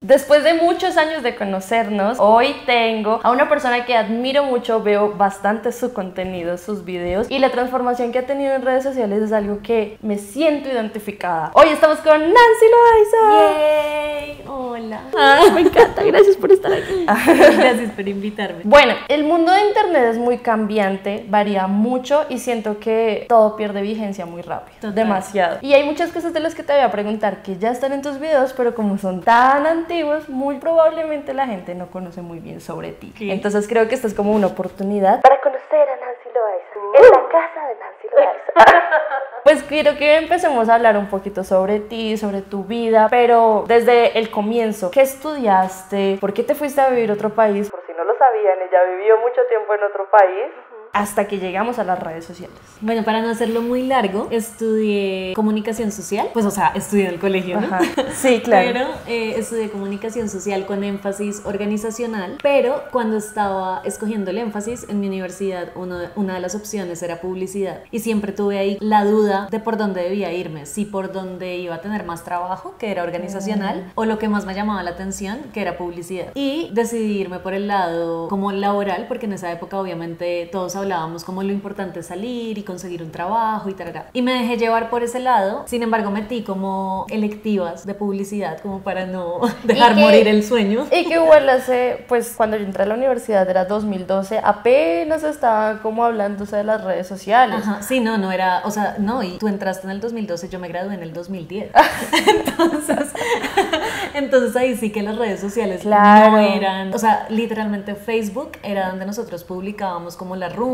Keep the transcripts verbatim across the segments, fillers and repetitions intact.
Después de muchos años de conocernos, hoy tengo a una persona que admiro mucho, veo bastante su contenido, sus videos, y la transformación que ha tenido en redes sociales es algo que me siento identificada. Hoy estamos con Nancy Loaiza. ¡Yay! Hola. Ah, me encanta, gracias por estar aquí. Gracias por invitarme. Bueno, el mundo de internet es muy cambiante, varía mucho y siento que todo pierde vigencia muy rápido. Total. Demasiado. Y hay muchas cosas de las que te voy a preguntar que ya están en tus videos, pero como son tan antiguos, muy probablemente la gente no conoce muy bien sobre ti. ¿Qué? Entonces creo que esta es como una oportunidad para conocer a Nancy Loaiza, en la casa de Nancy Loaiza. Pues quiero que empecemos a hablar un poquito sobre ti, sobre tu vida, pero desde el comienzo, ¿qué estudiaste? ¿Por qué te fuiste a vivir a otro país? Por si no lo sabían, ella vivió mucho tiempo en otro país. Hasta que llegamos a las redes sociales. Bueno, para no hacerlo muy largo, estudié comunicación social, pues o sea, estudié en el colegio, ¿no? Ajá. Sí, claro. Pero eh, estudié comunicación social con énfasis organizacional, pero cuando estaba escogiendo el énfasis en mi universidad, uno, una de las opciones era publicidad, y siempre tuve ahí la duda de por dónde debía irme, si por dónde iba a tener más trabajo, que era organizacional, mm. o lo que más me llamaba la atención, que era publicidad. Y decidí irme por el lado como laboral, porque en esa época obviamente todos hablábamos como lo importante es salir y conseguir un trabajo y tal. Y me dejé llevar por ese lado. Sin embargo, metí como electivas de publicidad como para no dejar que, morir el sueño. Y que igual hace, pues cuando yo entré a la universidad era dos mil doce, apenas estaba como hablándose de las redes sociales. Ajá, sí, no, no era, o sea, no, y tú entraste en el dos mil doce, yo me gradué en el dos mil diez. entonces, entonces ahí sí que las redes sociales claro. no eran, o sea, literalmente Facebook era donde nosotros publicábamos como las rumbas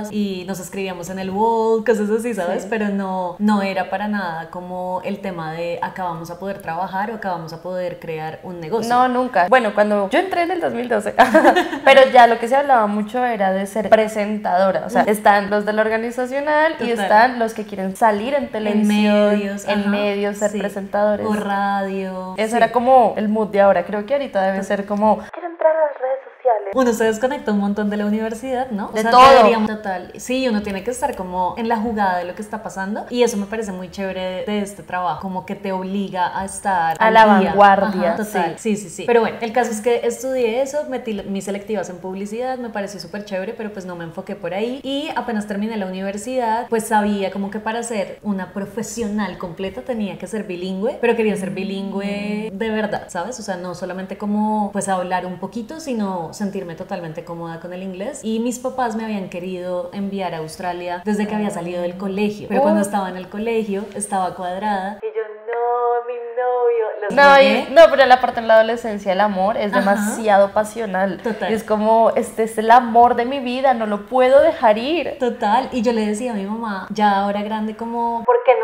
y nos escribíamos en el wall, cosas así, ¿sabes? Sí. Pero no, no era para nada como el tema de acá vamos a poder trabajar o acá vamos a poder crear un negocio. No, nunca. Bueno, cuando yo entré en el dos mil doce, pero ya lo que se hablaba mucho era de ser presentadora. O sea, están los de la organizacional. Total. Y están los que quieren salir en televisión, en medios, en ajá, medios, ser sí. presentadores. O radio. Eso sí. era como el mood de ahora. Creo que ahorita debe ser como quiero entrar a las redes sociales. Uno se desconecta un montón de la universidad, ¿no? De o sea, todo. Deberíamos, total. Sí, uno tiene que estar como en la jugada de lo que está pasando y eso me parece muy chévere de, de este trabajo, como que te obliga a estar a la día. vanguardia. Ajá, total. Sí. sí, sí, sí. Pero bueno, el caso es que estudié eso, metí mis selectivas en publicidad, me pareció súper chévere, pero pues no me enfoqué por ahí y apenas terminé la universidad, pues sabía como que para ser una profesional completa tenía que ser bilingüe, pero quería ser bilingüe de verdad, ¿sabes? O sea, no solamente como pues hablar un poquito, sino sentirme totalmente cómoda con el inglés. Y mis papás me habían querido enviar a Australia desde que había salido del colegio, pero cuando estaba en el colegio estaba cuadrada y yo no, mi novio los no, y, no, pero la parte de la adolescencia, el amor es Ajá. demasiado pasional. Total. Es como, este es el amor de mi vida, no lo puedo dejar ir. Total, y yo le decía a mi mamá, ya ahora grande, como, ¿por qué no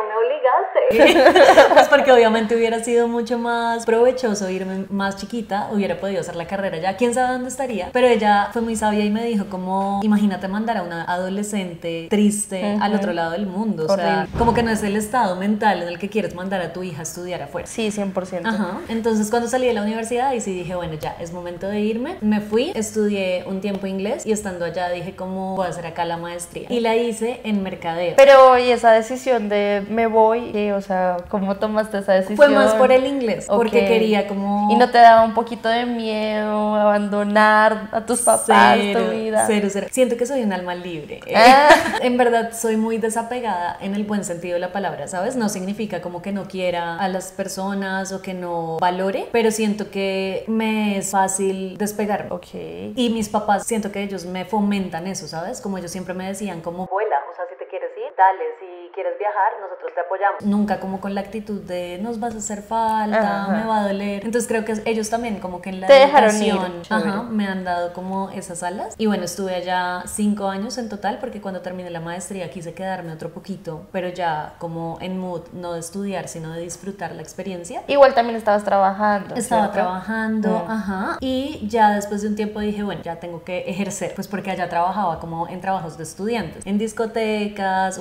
me obligaste? Pues porque obviamente hubiera sido mucho más provechoso irme más chiquita, hubiera podido hacer la carrera ya, quién sabe dónde estaría, pero ella fue muy sabia y me dijo como, imagínate mandar a una adolescente triste uh-huh. al otro lado del mundo, o sea, Horrible. Como que no es el estado mental en el que quieres mandar a tu hija a estudiar afuera. Sí, cien por ciento. Ajá. Entonces cuando salí de la universidad y sí dije, bueno, ya es momento de irme, me fui, estudié un tiempo inglés y estando allá dije, ¿cómo puedo hacer acá la maestría? Y la hice en mercadeo. Pero, ¿y esa decisión de me voy? ¿Qué? O sea, ¿cómo tomaste esa decisión? Fue más por el inglés, okay. porque quería como... ¿Y no te daba un poquito de miedo abandonar a tus papás, cero, tu vida? Cero, cero. Siento que soy un alma libre. Ah. En verdad soy muy desapegada en el buen sentido de la palabra, ¿sabes? No significa como que no quiera a las personas o que no valore, pero siento que me es fácil despegarme. Okay. Y mis papás, siento que ellos me fomentan eso, ¿sabes? Como ellos siempre me decían como, vuela, o sea, si te quieres ir, dale, si quieres viajar, nosotros te apoyamos. Nunca como con la actitud de nos vas a hacer falta, Ajá. me va a doler. Entonces creo que ellos también como que en la te dejaron ir. Ajá, me han dado como esas alas. Y bueno, estuve allá cinco años en total porque cuando terminé la maestría quise quedarme otro poquito, pero ya como en mood, no de estudiar, sino de disfrutar la experiencia. Igual también estabas trabajando. Estaba ¿cierto? trabajando, mm. ajá. Y ya después de un tiempo dije, bueno, ya tengo que ejercer, pues porque allá trabajaba como en trabajos de estudiantes, en discotecas o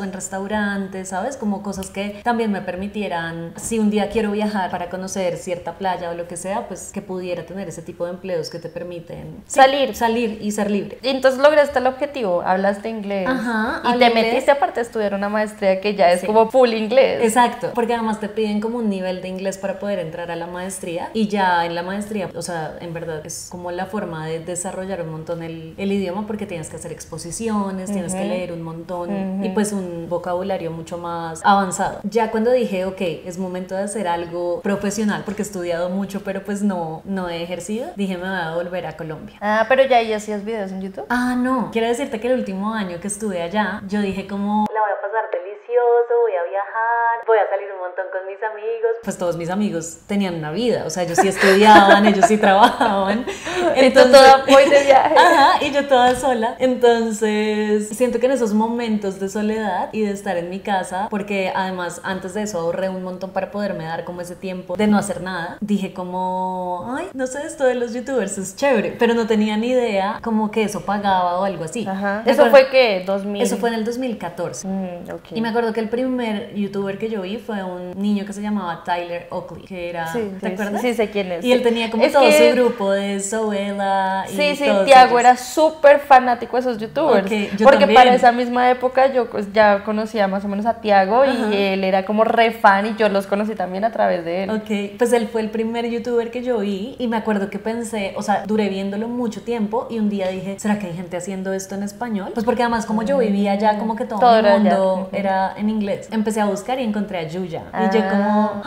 en restaurantes, ¿sabes? Como cosas que también me permitieran, si un día quiero viajar para conocer cierta playa o lo que sea, pues que pudiera tener ese tipo de empleos que te permiten sí, salir, salir y ser libre. Y entonces lograste el objetivo, hablaste inglés. Ajá, y te inglés. metiste aparte a estudiar una maestría que ya es sí. como full inglés. Exacto, porque además te piden como un nivel de inglés para poder entrar a la maestría, y ya en la maestría, o sea, en verdad es como la forma de desarrollar un montón el, el idioma, porque tienes que hacer exposiciones, uh-huh. tienes que leer un montón uh-huh. y pues un vocabulario mucho más avanzado. Ya cuando dije, ok, es momento de hacer algo profesional, porque he estudiado mucho, pero pues no, no he ejercido, dije, me voy a volver a Colombia. Ah, pero ya ahí hacías videos en YouTube. Ah, no, quiero decirte que el último año que estuve allá, yo dije como, la voy a pasar delicioso, voy a viajar, voy a salir un montón con mis amigos. Pues todos mis amigos tenían una vida, o sea, ellos sí estudiaban, ellos sí trabajaban. Entonces, y tú toda voy de viaje. Ajá, y yo toda sola. Entonces, siento que en esos momentos de soledad y de estar en mi casa, porque además antes de eso ahorré un montón para poderme dar como ese tiempo de no hacer nada, dije como, ay, no sé, esto de los youtubers es chévere, pero no tenía ni idea como que eso pagaba o algo así. Ajá. ¿Eso fue qué? ¿dos mil? Eso fue en el dos mil catorce. Mm, okay. Y me acuerdo que el primer youtuber que yo vi fue un niño que se llamaba Tyler Oakley, que era, sí, ¿te sí, acuerdas? Sí, sé quién es. Y él tenía como es todo que... su grupo de Zoela y Sí, sí, ellos. Tiago era súper fanático de esos youtubers. Okay, yo porque también. Para esa misma época yo pues, ya conocía más o menos a Tiago y él era como re fan y yo los conocí también a través de él. Ok, pues él fue el primer youtuber que yo vi y me acuerdo que pensé, o sea, duré viéndolo mucho tiempo y un día dije, ¿será que hay gente haciendo esto en español? Pues porque además como yo vivía allá, como que todo, todo el mundo era, era en inglés. Empecé a buscar y encontré a Yuya ah. y yo como,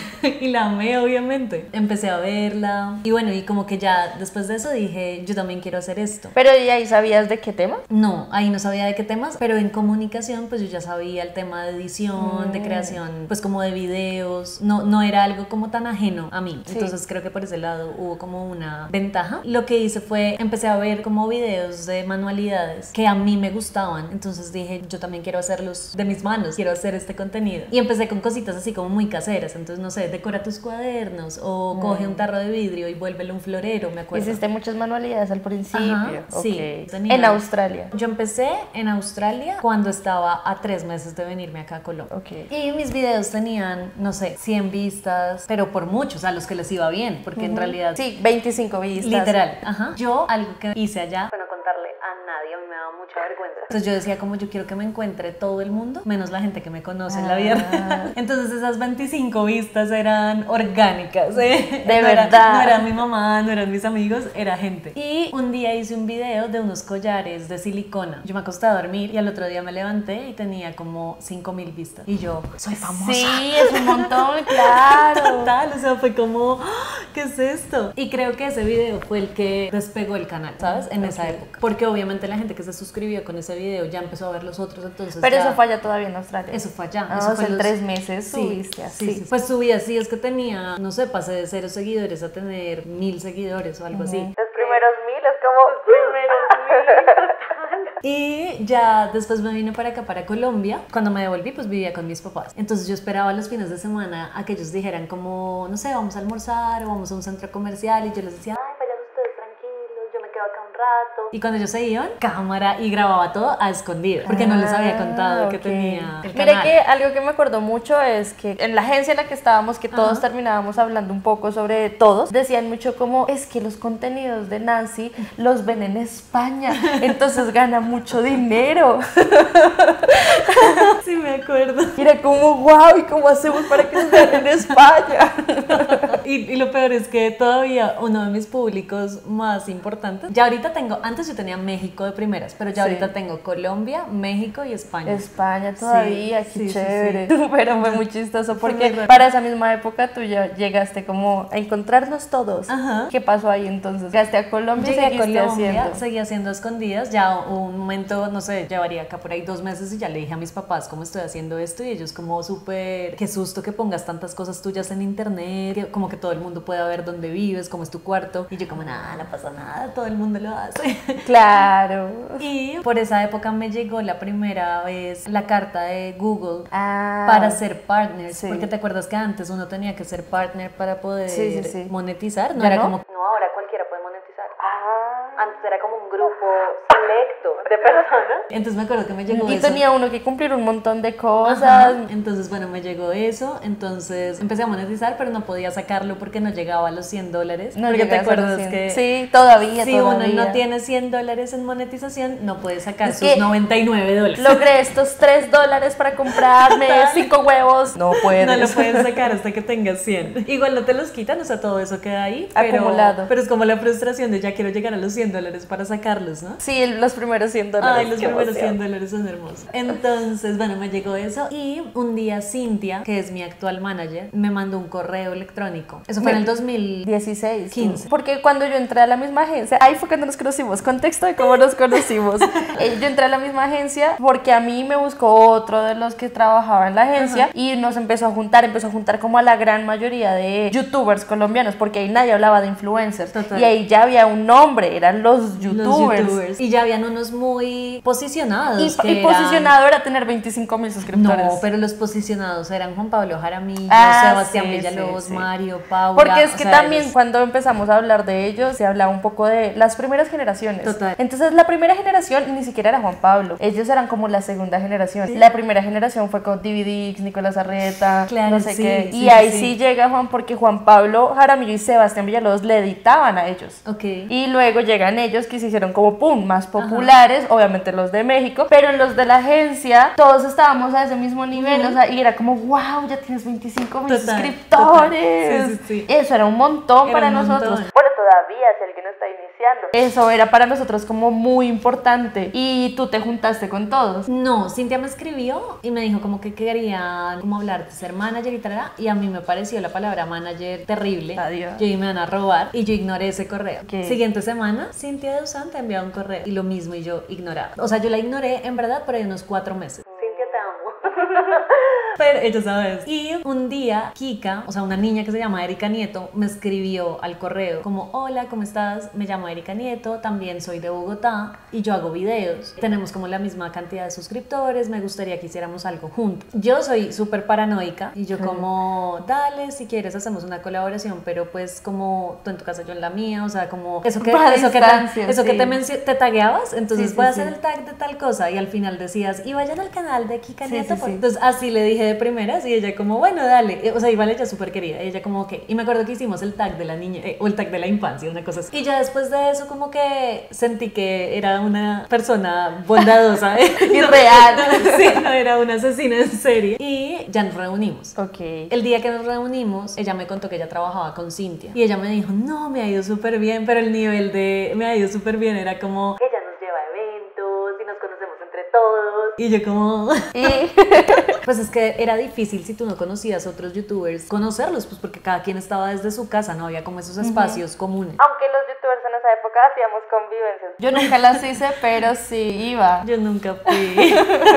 y la amé obviamente. Empecé a verla y bueno, y como que ya después de eso dije, yo también quiero hacer esto. ¿Pero y ahí sabías de qué tema? No, ahí no sabía de qué temas, pero en comunicación pues yo ya sabía el tema de edición, mm. de creación, pues como de videos, no, no era algo como tan ajeno a mí, sí. Entonces creo que por ese lado hubo como una ventaja. Lo que hice fue, empecé a ver como videos de manualidades que a mí me gustaban, entonces dije, yo también quiero hacerlos de mis manos, quiero hacer este contenido. Y empecé con cositas así como muy caseras, entonces no sé, decora tus cuadernos o mm. coge un tarro de vidrio y vuélvelo un florero, me acuerdo. Hiciste muchas manualidades al principio. Ajá, okay. Sí. Tenía. En Australia. Yo empecé en Australia cuando estaba a tres meses de venirme acá a Colombia. Okay. Y mis videos tenían, no sé, cien vistas, pero por muchos, a los que les iba bien, porque uh-huh. en realidad... Sí, veinticinco vistas. Literal, ajá. Yo, algo que hice allá, para no contarle a nadie, a mí me daba mucha vergüenza. Entonces yo decía como, yo quiero que me encuentre todo el mundo, menos la gente que me conoce ah. en la vida real. Entonces esas veinticinco vistas eran orgánicas, ¿eh? De no verdad. Era, no era mi mamá, no eran mis amigos, era gente. Y un día hice un video de unos collares de silicona. Yo me acosté a dormir y al otro día me levanté y tenía como cinco mil vistas. Y yo, soy famosa. Sí, es un montón, claro. Total, o sea, fue como, ¿qué es esto? Y creo que ese video fue el que despegó el canal, ¿sabes? En okay. esa época. Porque obviamente la gente que se suscribió con ese video ya empezó a ver los otros, entonces Pero ya... eso fue allá todavía en Australia. Eso fue allá. Ah, eso o fue sea, los... en tres meses subiste sí, así. Sí, sí. Pues subí así, es que tenía, no sé, pasé de cero seguidores a tener mil seguidores o algo uh-huh. así. Los primeros mil es como... Los primeros mil. Y ya después me vine para acá, para Colombia. Cuando me devolví, pues vivía con mis papás. Entonces yo esperaba los fines de semana a que ellos dijeran como, no sé, vamos a almorzar o vamos a un centro comercial. Y yo les decía, ay, vayan ustedes tranquilos, yo me quedo acá un rato. Y cuando ellos se iban, cámara y grababa todo a escondidas, porque ah, no les había contado okay. que tenía el Mire canal. que algo que me acordó mucho es que en la agencia en la que estábamos, que todos Ajá. terminábamos hablando un poco sobre todos, decían mucho como, es que los contenidos de Nancy los ven en España, entonces gana mucho dinero. Sí, me acuerdo. Y era como, wow, ¿y cómo hacemos para que nos vean en España? y, y lo peor es que todavía uno de mis públicos más importantes, ya ahorita tengo, antes yo tenía México de primeras, pero ya sí. ahorita tengo Colombia, México y España. España todavía, sí, qué sí, chévere. Sí, sí. Pero fue muy chistoso porque muy para esa misma época tú ya llegaste como a encontrarnos todos. Ajá. ¿Qué pasó ahí entonces? ¿Llegaste a Colombia? Llegué a Colombia, haciendo? seguí haciendo escondidas, ya un momento, no sé, llevaría acá por ahí dos meses y ya le dije a mis papás cómo estoy haciendo esto y ellos como súper, qué susto que pongas tantas cosas tuyas en internet, que como que todo el mundo pueda ver dónde vives, cómo es tu cuarto y yo como nada, no pasa nada, todo el mundo lo hace. Claro. Y por esa época me llegó la primera vez la carta de Google ah, para ser partners, sí. porque te acuerdas que antes uno tenía que ser partner para poder sí, sí, sí. monetizar, no ¿Ya era no? como no, ahora cualquiera puede monetizar. Ah. Antes era como un grupo selecto de personas. Entonces me acuerdo que me llegó y eso. Y tenía uno que cumplir un montón de cosas. Ajá. Entonces, bueno, me llegó eso. Entonces empecé a monetizar, pero no podía sacarlo porque no llegaba a los cien dólares. No porque te acuerdas que... Sí, todavía, si todavía. uno no tiene cien dólares en monetización, no puede sacar es sus noventa y nueve dólares. Logré estos tres dólares para comprarme cinco huevos. No puedes. No lo puedes sacar hasta que tengas cien. Igual no te los quitan, o sea, todo eso queda ahí. Pero, acumulado. Pero es como la frustración de ya quiero llegar a los cien dólares para sacarlos, ¿no? Sí, los primeros cien dólares. Ay, los primeros cien dólares son hermosos. Entonces, bueno, me llegó eso. Y un día Cintia, que es mi actual manager, me mandó un correo electrónico. Eso fue en el dos mil dieciséis, quince. Porque cuando yo entré a la misma agencia, ahí fue cuando nos conocimos. Contexto de cómo nos conocimos. Yo entré a la misma agencia porque a mí me buscó otro de los que trabajaba en la agencia. Ajá. Y nos empezó a juntar, empezó a juntar como a la gran mayoría de youtubers colombianos, porque ahí nadie hablaba de influencers. Total. Y ahí ya había un nombre, eran los youtubers. Los youtubers. Y ya habían unos muy posicionados. Y, que y eran... posicionado era tener veinticinco mil suscriptores. No, pero los posicionados eran Juan Pablo Jaramillo, ah, Sebastián sí, Villalobos, sí, sí. Mario, Paula. Porque es que o sea, también ellos... cuando empezamos a hablar de ellos, se hablaba un poco de las primeras generaciones. Total. Entonces la primera generación ni siquiera era Juan Pablo. Ellos eran como la segunda generación. Sí. La primera generación fue con D V D, Nicolás Arreta, claro, no sé sí, qué. Sí, y ahí sí. sí llega Juan, porque Juan Pablo Jaramillo y Sebastián Villalobos le editaban a ellos. Okay. Y luego llegan ellos que se hicieron como pum, más populares, ajá, obviamente los de México, pero los de la agencia, todos estábamos a ese mismo nivel, uh-huh. O sea, y era como, wow, ya tienes veinticinco mil suscriptores. Sí, sí, sí. Eso era un montón era para un nosotros. Montón. Bueno, todavía, si alguien está iniciando. Eso era para nosotros como muy importante. Y tú te juntaste con todos. No, Cintia me escribió y me dijo como que quería como hablar de ser manager y tal, y a mí me pareció la palabra manager terrible. Adiós. Yo dije, me van a robar, y yo ignoré ese correo. ¿Qué? Siguiente semana, Cintia de Usán te envió un correo y lo mismo, y yo ignoraba. O sea, yo la ignoré en verdad por ahí unos cuatro meses. Cintia, te amo. Pero ella sabes. Y un día Kika, o sea, una niña que se llama Erika Nieto, me escribió al correo como, hola, ¿cómo estás? Me llamo Erika Nieto, también soy de Bogotá y yo hago videos. Tenemos como la misma cantidad de suscriptores, me gustaría que hiciéramos algo juntos. Yo soy súper paranoica y yo como, dale, si quieres hacemos una colaboración, pero pues como tú en tu casa, yo en la mía, o sea, como eso que, eso que, te, eso sí. que te, mencio- te tagueabas, entonces sí, voy sí, a hacer sí. el tag de tal cosa, y al final decías, y vayan al canal de Kika sí, Nieto. Sí, sí. Entonces así le dije de primeras, y ella como, bueno, dale, o sea, igual ella súper querida, y ella como, ok, y me acuerdo que hicimos el tag de la niña, eh, o el tag de la infancia, una cosa así, y ya después de eso como que sentí que era una persona bondadosa, ¿eh? y real, sí, no era una asesina en serie, y ya nos reunimos. Ok. El día que nos reunimos, ella me contó que ella trabajaba con Cintia, y ella me dijo, no, me ha ido súper bien, pero el nivel de me ha ido súper bien era como, ella nos lleva a eventos y nos conocemos entre todos, y yo como pues es que era difícil si tú no conocías a otros youtubers conocerlos, pues porque cada quien estaba desde su casa, no había como esos espacios uh-huh. comunes. Aunque los youtubers en esa época hacíamos convivencias. Yo nunca las hice, pero sí iba. Yo nunca fui.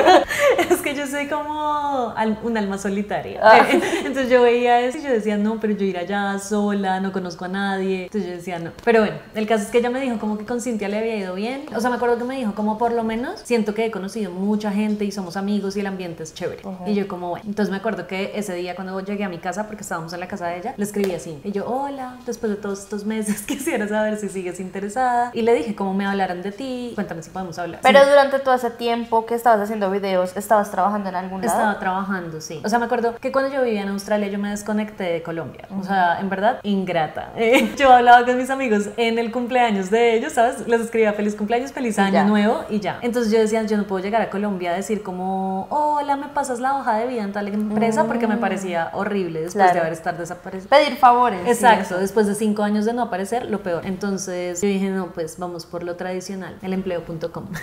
Es que yo soy como un alma solitaria. Ah. Entonces yo veía eso y yo decía, no, pero yo ir allá sola, no conozco a nadie. Entonces yo decía, no. Pero bueno, el caso es que ella me dijo como que con Cintia le había ido bien. O sea, me acuerdo que me dijo como por lo menos siento que he conocido mucha gente y somos amigos y el ambiente es chévere. Uh-huh. Y yo como, bueno. Entonces me acuerdo que ese día cuando llegué a mi casa, porque estábamos en la casa de ella, le escribí así. Y yo, hola, después de todos estos meses quisiera saber si sigues interesada. Y le dije como me hablaran de ti, cuéntame si podemos hablar. Pero sí. durante todo ese tiempo que estabas haciendo videos, ¿estabas trabajando en algún lado? Estaba trabajando, sí. O sea, me acuerdo que cuando yo vivía en Australia yo me desconecté de Colombia. Uh-huh. O sea, en verdad, ingrata. Eh, yo hablaba con mis amigos en el cumpleaños de ellos, ¿sabes? Les escribía feliz cumpleaños, feliz año ya. nuevo y ya. Entonces yo decía, yo no puedo llegar a Colombia a decir como, hola, me pasas la hoja de vida en tal empresa, uh-huh. porque me parecía horrible después claro. de haber estado desaparecido. Pedir favores. Exacto, sí, después de cinco años de no aparecer, lo peor. Entonces yo dije, no, pues vamos por lo tradicional, el empleo punto com.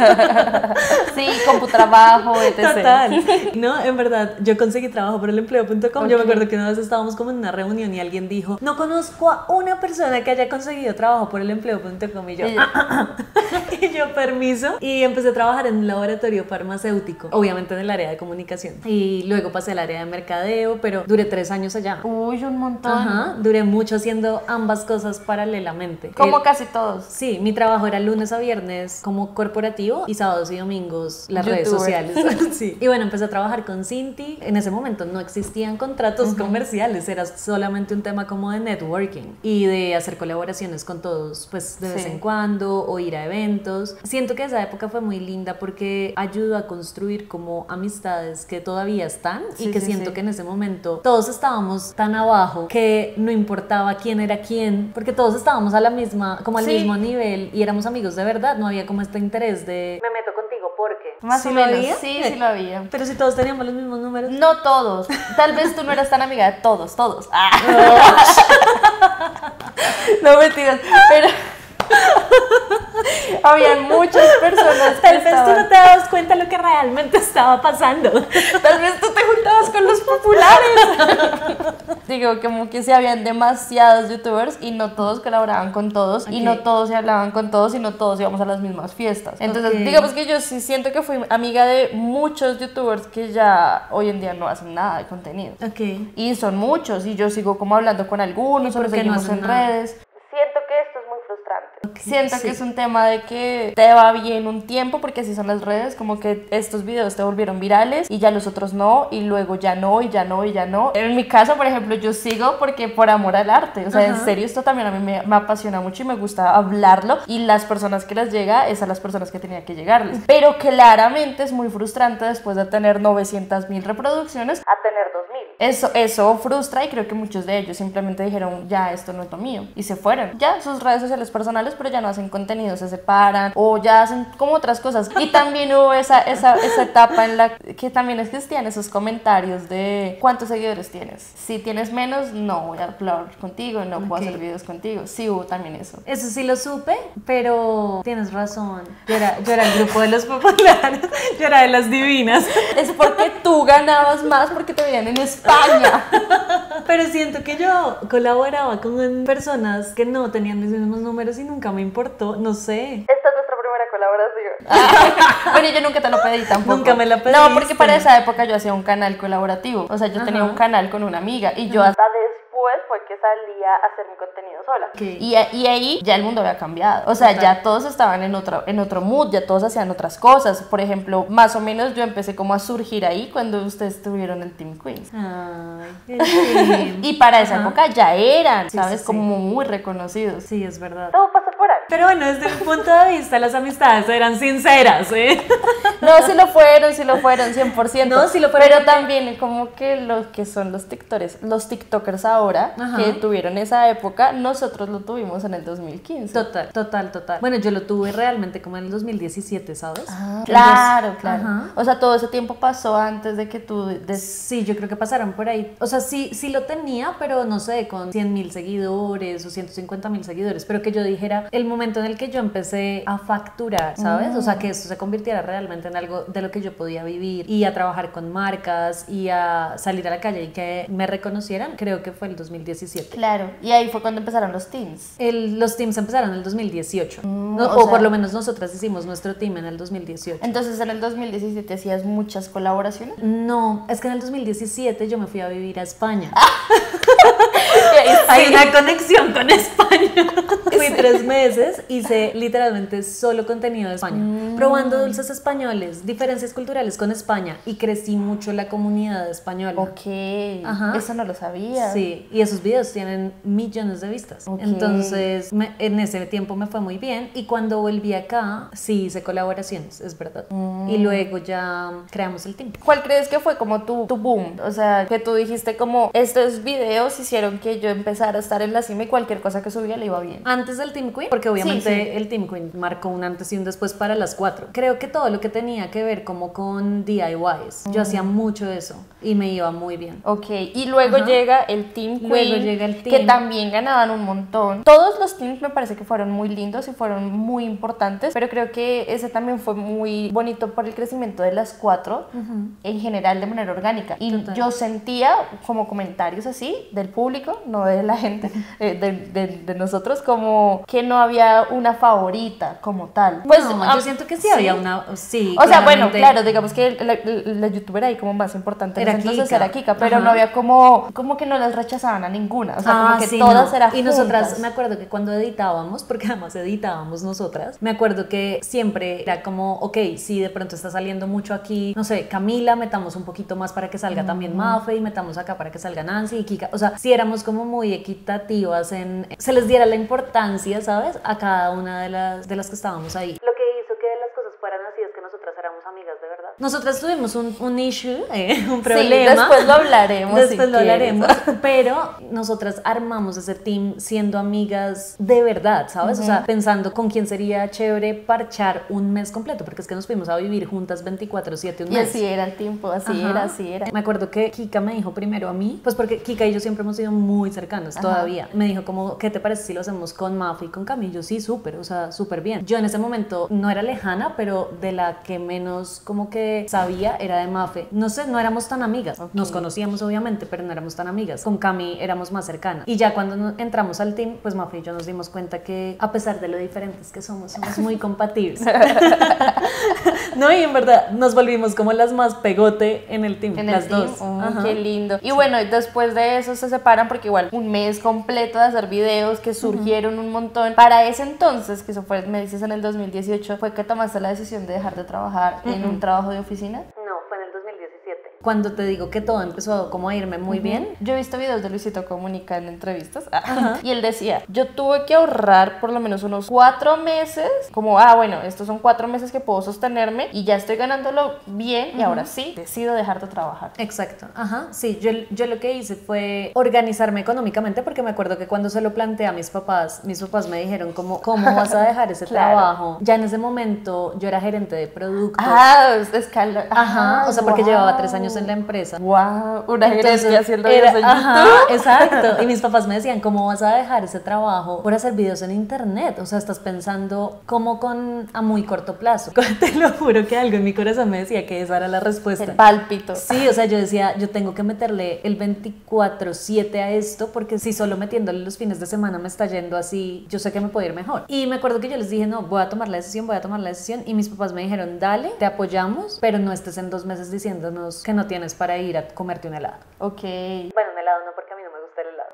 Sí, computrabajo, etcétera. Total. No, en verdad, yo conseguí trabajo por el empleo punto com. Okay. Yo me acuerdo que una vez estábamos como en una reunión y alguien dijo, no conozco a una persona que haya conseguido trabajo por el empleo punto com. Y yo, ah, ah, ah. Y yo, permiso. Y empecé a trabajar en un laboratorio farmacéutico, obviamente en el área de comunicación. Y luego pasé al área de mercadeo, pero duré tres años allá. Uy, un montón. Ajá, duré mucho haciendo ambas cosas paralelamente. totalmente. Como El- casi todos. Sí, mi trabajo era lunes a viernes como corporativo y sábados y domingos las redes Youtuber. sociales. Sí. Y bueno, empecé a trabajar con Cinti. En ese momento no existían contratos Ujú. comerciales, era solamente un tema como de networking y de hacer colaboraciones con todos, pues de vez Sí. en cuando o ir a eventos. Siento que esa época fue muy linda porque ayudó a construir como amistades que todavía están y Sí, que sí, siento sí. que en ese momento todos estábamos tan abajo que no importaba quién era quién, porque todos estábamos a la misma, como al Sí. mismo nivel y éramos amigos de verdad, no había como este interés de me meto contigo porque Más ¿Sí o lo menos. había? Sí, sí lo había. Pero si todos teníamos los mismos números. No todos. Tal vez tú no eras tan amiga de todos, todos. Ah. No mentiras. Pero habían muchas personas que Tal vez tú estaban- no te dabas cuenta lo que realmente estaba pasando. Tal vez tú te juntabas con los populares. Digo, como que sí habían demasiados youtubers y no todos colaboraban con todos y Ok. no todos se hablaban con todos y no todos íbamos a las mismas fiestas. Entonces, Ok. digamos que yo sí siento que fui amiga de muchos youtubers que ya hoy en día no hacen nada de contenido. Ok. Y son muchos y yo sigo como hablando con algunos ¿Y o por los qué no seguimos hacen en nada? redes. Siento que esto es muy frustrante. Ok, Siento sí. que es un tema de que te va bien un tiempo porque así son las redes, como que estos videos te volvieron virales y ya los otros no y luego ya no y ya no y ya no. En mi caso, por ejemplo, yo sigo porque por amor al arte, o sea, en Ajá. serio esto también a mí me, me apasiona mucho y me gusta hablarlo y las personas que les llega es a las personas que tenía que llegarles. Pero claramente es muy frustrante después de tener novecientas mil reproducciones a tener dos mil. Eso, eso frustra y creo que muchos de ellos simplemente dijeron, ya esto no es lo mío y se fueron. Ya sus redes sociales personales, pero ya no hacen contenido, se separan o ya hacen como otras cosas. Y también hubo esa, esa, esa etapa en la que también existían esos comentarios de ¿cuántos seguidores tienes? Si tienes menos, no voy a hablar contigo, no puedo Ok. hacer videos contigo. Sí hubo también eso. Eso sí lo supe, pero tienes razón. Yo era, yo era el grupo de los populares, yo era de las divinas. Es porque tú ganabas más porque te veían en España. Pero siento que yo colaboraba con personas que no tenían mis mismos números y nunca me importó, no sé. Esta es nuestra primera colaboración. Bueno, yo nunca te lo pedí tampoco. Nunca me lo No, pediste. porque para esa época yo hacía un canal colaborativo. O sea, yo tenía Ajá. un canal con una amiga y yo hasta después fue que salía a hacer mi contenido sola. Ok. Y, a- y ahí ya el mundo había cambiado. O sea, Total. ya todos estaban en otro, en otro mood, ya todos hacían otras cosas. Por ejemplo, más o menos yo empecé como a surgir ahí cuando ustedes tuvieron el Team Queens. Ay, qué lindo. Y para esa Ajá. época ya eran, Sí, ¿sabes? sí, sí. Como muy reconocidos. Sí, es verdad. Todo pasa por ahí. Pero bueno, desde mi punto de vista, las amistades eran sinceras, ¿eh? No, sí lo fueron, sí lo fueron, cien por ciento. No, sí lo fueron Pero porque- también como que los que son los tiktokers, los tiktokers ahora, Ajá. que tuvieron esa época, nosotros lo tuvimos en el dos mil quince. Total, total, total. Bueno, yo lo tuve realmente como en el dos mil diecisiete, ¿sabes? Ah, claro, Entonces, claro. ajá. O sea, todo ese tiempo pasó antes de que tú... des- Sí, yo creo que pasaron por ahí. O sea, sí, sí lo tenía, pero no sé, con cien mil seguidores o ciento cincuenta mil seguidores. Pero que yo dijera, el momento en el que yo empecé a facturar, ¿sabes? O sea, que eso se convirtiera realmente en algo de lo que yo podía vivir y a trabajar con marcas y a salir a la calle y que me reconocieran, creo que fue el dos mil diecisiete. Claro, y ahí fue cuando empezaron los teams. El- los teams empezaron en el dos mil dieciocho. Mm, No, o o sea- por lo menos nosotras hicimos nuestro team en el dos mil dieciocho. Entonces en el dos mil diecisiete hacías muchas colaboraciones. No, es que en el dos mil diecisiete yo me fui a vivir a España. Sí. Hay una conexión con España. Fui tres meses, hice literalmente solo contenido de España, Mm. probando dulces españoles, diferencias culturales con España y crecí mucho la comunidad española. Ok, Ajá. eso no lo sabía. Sí, y esos videos tienen millones de vistas. Ok. Entonces, me- en ese tiempo me fue muy bien y cuando volví acá, sí hice colaboraciones, es verdad. Mm. Y luego ya creamos el team. ¿Cuál crees que fue como tu, tu boom? O sea, que tú dijiste como estos videos hicieron que yo empezara a estar en la cima y cualquier cosa que subía le iba bien. Antes del Team Queen, porque obviamente Sí, sí. el Team Queen marcó un antes y un después para las cuatro. Creo que todo lo que tenía que ver como con D I Ys, yo hacía mucho eso y me iba muy bien. Ok, y luego Ajá. llega el Team Queen, Luego llega el que team. también ganaban un montón. Todos los teams me parece que fueron muy lindos y fueron muy importantes, pero creo que ese también fue muy bonito por el crecimiento de las cuatro en general de manera orgánica. Y Total. yo sentía como comentarios así del público, no de la gente, eh, de, de- de nosotros, como que no había una favorita como tal. Pues no, yo siento que sí, sí había una, sí. O sea, bueno, claro, digamos que la, la, la youtuber ahí como más importante era entonces Kika. Era Kika, pero Ajá. no había como, como que no las rechazaban a ninguna, o sea, ah, como que sí, todas no. eran Y juntas. nosotras, me acuerdo que cuando editábamos, porque además editábamos nosotras, me acuerdo que siempre era como, ok, si de pronto está saliendo mucho aquí, no sé, Camila, metamos un poquito más para que salga mm. también Mafe, y metamos acá para que salga Nancy y Kika, o sea, si éramos como muy equitativas en, se les diera la importancia, ¿sabes? A cada una de las, de las que estábamos ahí. Lo que hizo que las cosas fueran así es que nosotras éramos amigas de verdad. Nosotras tuvimos un, un issue, eh, un problema. Sí, después lo hablaremos. Después si lo quieres. hablaremos, pero nosotras armamos ese team siendo amigas de verdad, ¿sabes? Uh-huh. O sea, pensando con quién sería chévere parchar un mes completo, porque es que nos fuimos a vivir juntas veinticuatro siete un y mes. Y así era el tiempo, así Ajá. era, así era. Me acuerdo que Kika me dijo primero a mí, pues porque Kika y yo siempre hemos sido muy cercanos, Ajá. todavía. Me dijo como, ¿qué te parece si lo hacemos con Mafe y con Cami? Yo, sí, súper, o sea, súper bien. Yo en ese momento no era lejana, pero de la que menos como que sabía era de Mafe. No sé, no éramos tan amigas. Okay. Nos conocíamos obviamente, pero no éramos tan amigas. Con Cami éramos más cercanas. Y ya cuando entramos al team, pues Mafe y yo nos dimos cuenta que a pesar de lo diferentes que somos, somos muy compatibles. No, y en verdad nos volvimos como las más pegote en el team, en las el dos. Team. Oh, qué lindo. Y sí. bueno, después de eso se separan porque igual un mes completo de hacer videos que surgieron uh-huh. un montón. Para ese entonces, que eso fue, me dices en el dos mil dieciocho, ¿fue que tomaste la decisión de dejar de trabajar uh-huh. en un trabajo de oficina? No, fue en el dos mil diecisiete. Cuando te digo que todo empezó como a irme muy uh-huh. bien. Yo he visto videos de Luisito Comunica en entrevistas uh-huh. y él decía, yo tuve que ahorrar por lo menos unos cuatro meses, como, ah, bueno, estos son cuatro meses que puedo sostenerme y ya estoy ganándolo bien uh-huh. y ahora sí, decido dejar de trabajar. Exacto, ajá, sí, yo, yo lo que hice fue organizarme económicamente porque me acuerdo que cuando se lo planteé a mis papás, mis papás me dijeron como, ¿cómo vas a dejar ese claro. trabajo? Ya en ese momento yo era gerente de productos. Ah, escala. Ajá, o sea, porque wow. llevaba tres años en la empresa. Wow, una Entonces, haciendo era, videos en ajá, YouTube. Exacto. Y mis papás me decían, ¿cómo vas a dejar ese trabajo por hacer videos en internet? O sea, estás pensando como con a muy corto plazo. Te lo juro que algo en mi corazón me decía que esa era la respuesta. El pálpito. Sí, o sea, yo decía, yo tengo que meterle el veinticuatro siete a esto porque si solo metiéndole los fines de semana me está yendo así, yo sé que me puedo ir mejor. Y me acuerdo que yo les dije, no, voy a tomar la decisión, voy a tomar la decisión. Y mis papás me dijeron, dale, te apoyamos, pero no estés en dos meses diciéndonos que no tienes para ir a comerte un helado. Ok. Bueno, un helado no, porque a mí no me gusta el helado.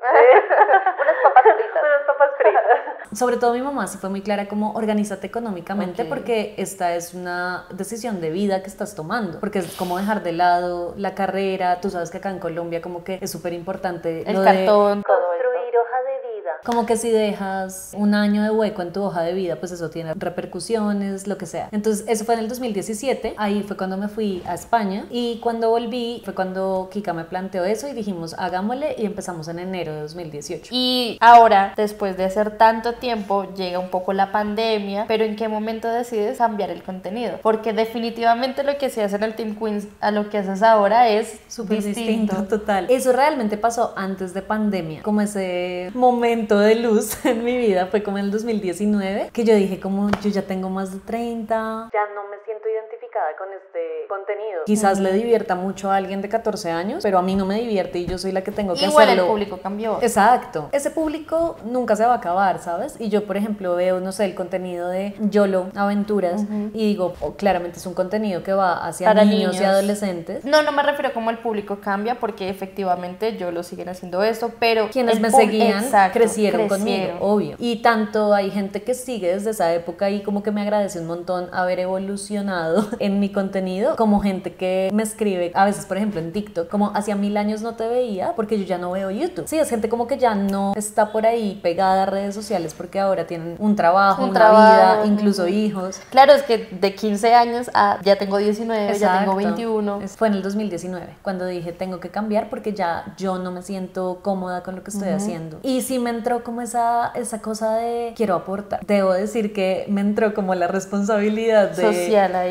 Unas papas fritas. Unas papas fritas. Sobre todo mi mamá sí fue muy clara como organízate económicamente okay. porque esta es una decisión de vida que estás tomando, porque es como dejar de lado la carrera. Tú sabes que acá en Colombia como que es súper importante el lo cartón, de construir hoja de vida. Como que si dejas un año de hueco en tu hoja de vida, pues eso tiene repercusiones, lo que sea. Entonces eso fue en el dos mil diecisiete, ahí fue cuando me fui a España y cuando volví fue cuando Kika me planteó eso y dijimos hagámosle y empezamos en enero de dos mil dieciocho. Y ahora, después de hacer tanto tiempo, llega un poco la pandemia, pero ¿en qué momento decides cambiar el contenido? Porque definitivamente lo que se hace en el Team Queens a lo que haces ahora es súper distinto. distinto. Total. Eso realmente pasó antes de pandemia, como ese momento de luz en mi vida fue como en el dos mil diecinueve, que yo dije como yo ya tengo más de treinta, ya no me siento identificada con este contenido. Quizás uh-huh. le divierta mucho a alguien de catorce años, pero a mí no me divierte y yo soy la que tengo que Igual hacerlo. El público cambió. Exacto. Ese público nunca se va a acabar, ¿sabes? Y yo, por ejemplo, veo, no sé, el contenido de YOLO Aventuras uh-huh. y digo, oh, claramente es un contenido que va hacia Para niños, niños y adolescentes. No, no me refiero como el público cambia, porque efectivamente YOLO siguen haciendo esto, pero quienes me pu- seguían exacto, crecieron, crecieron conmigo, obvio. Y tanto hay gente que sigue desde esa época y como que me agradece un montón haber evolucionado en mi contenido, como gente que me escribe, a veces por ejemplo en TikTok, como hacía mil años no te veía porque yo ya no veo YouTube. Sí, es gente como que ya no está por ahí pegada a redes sociales porque ahora tienen un trabajo, un una trabajo, vida, incluso hijos. Claro, es que de quince años a ya tengo diecinueve, Exacto. ya tengo veintiuno. Fue en el dos mil diecinueve cuando dije tengo que cambiar porque ya yo no me siento cómoda con lo que estoy uh-huh. haciendo. Y sí me entró como esa, esa cosa de quiero aportar. Debo decir que me entró como la responsabilidad de, social ahí. Sí,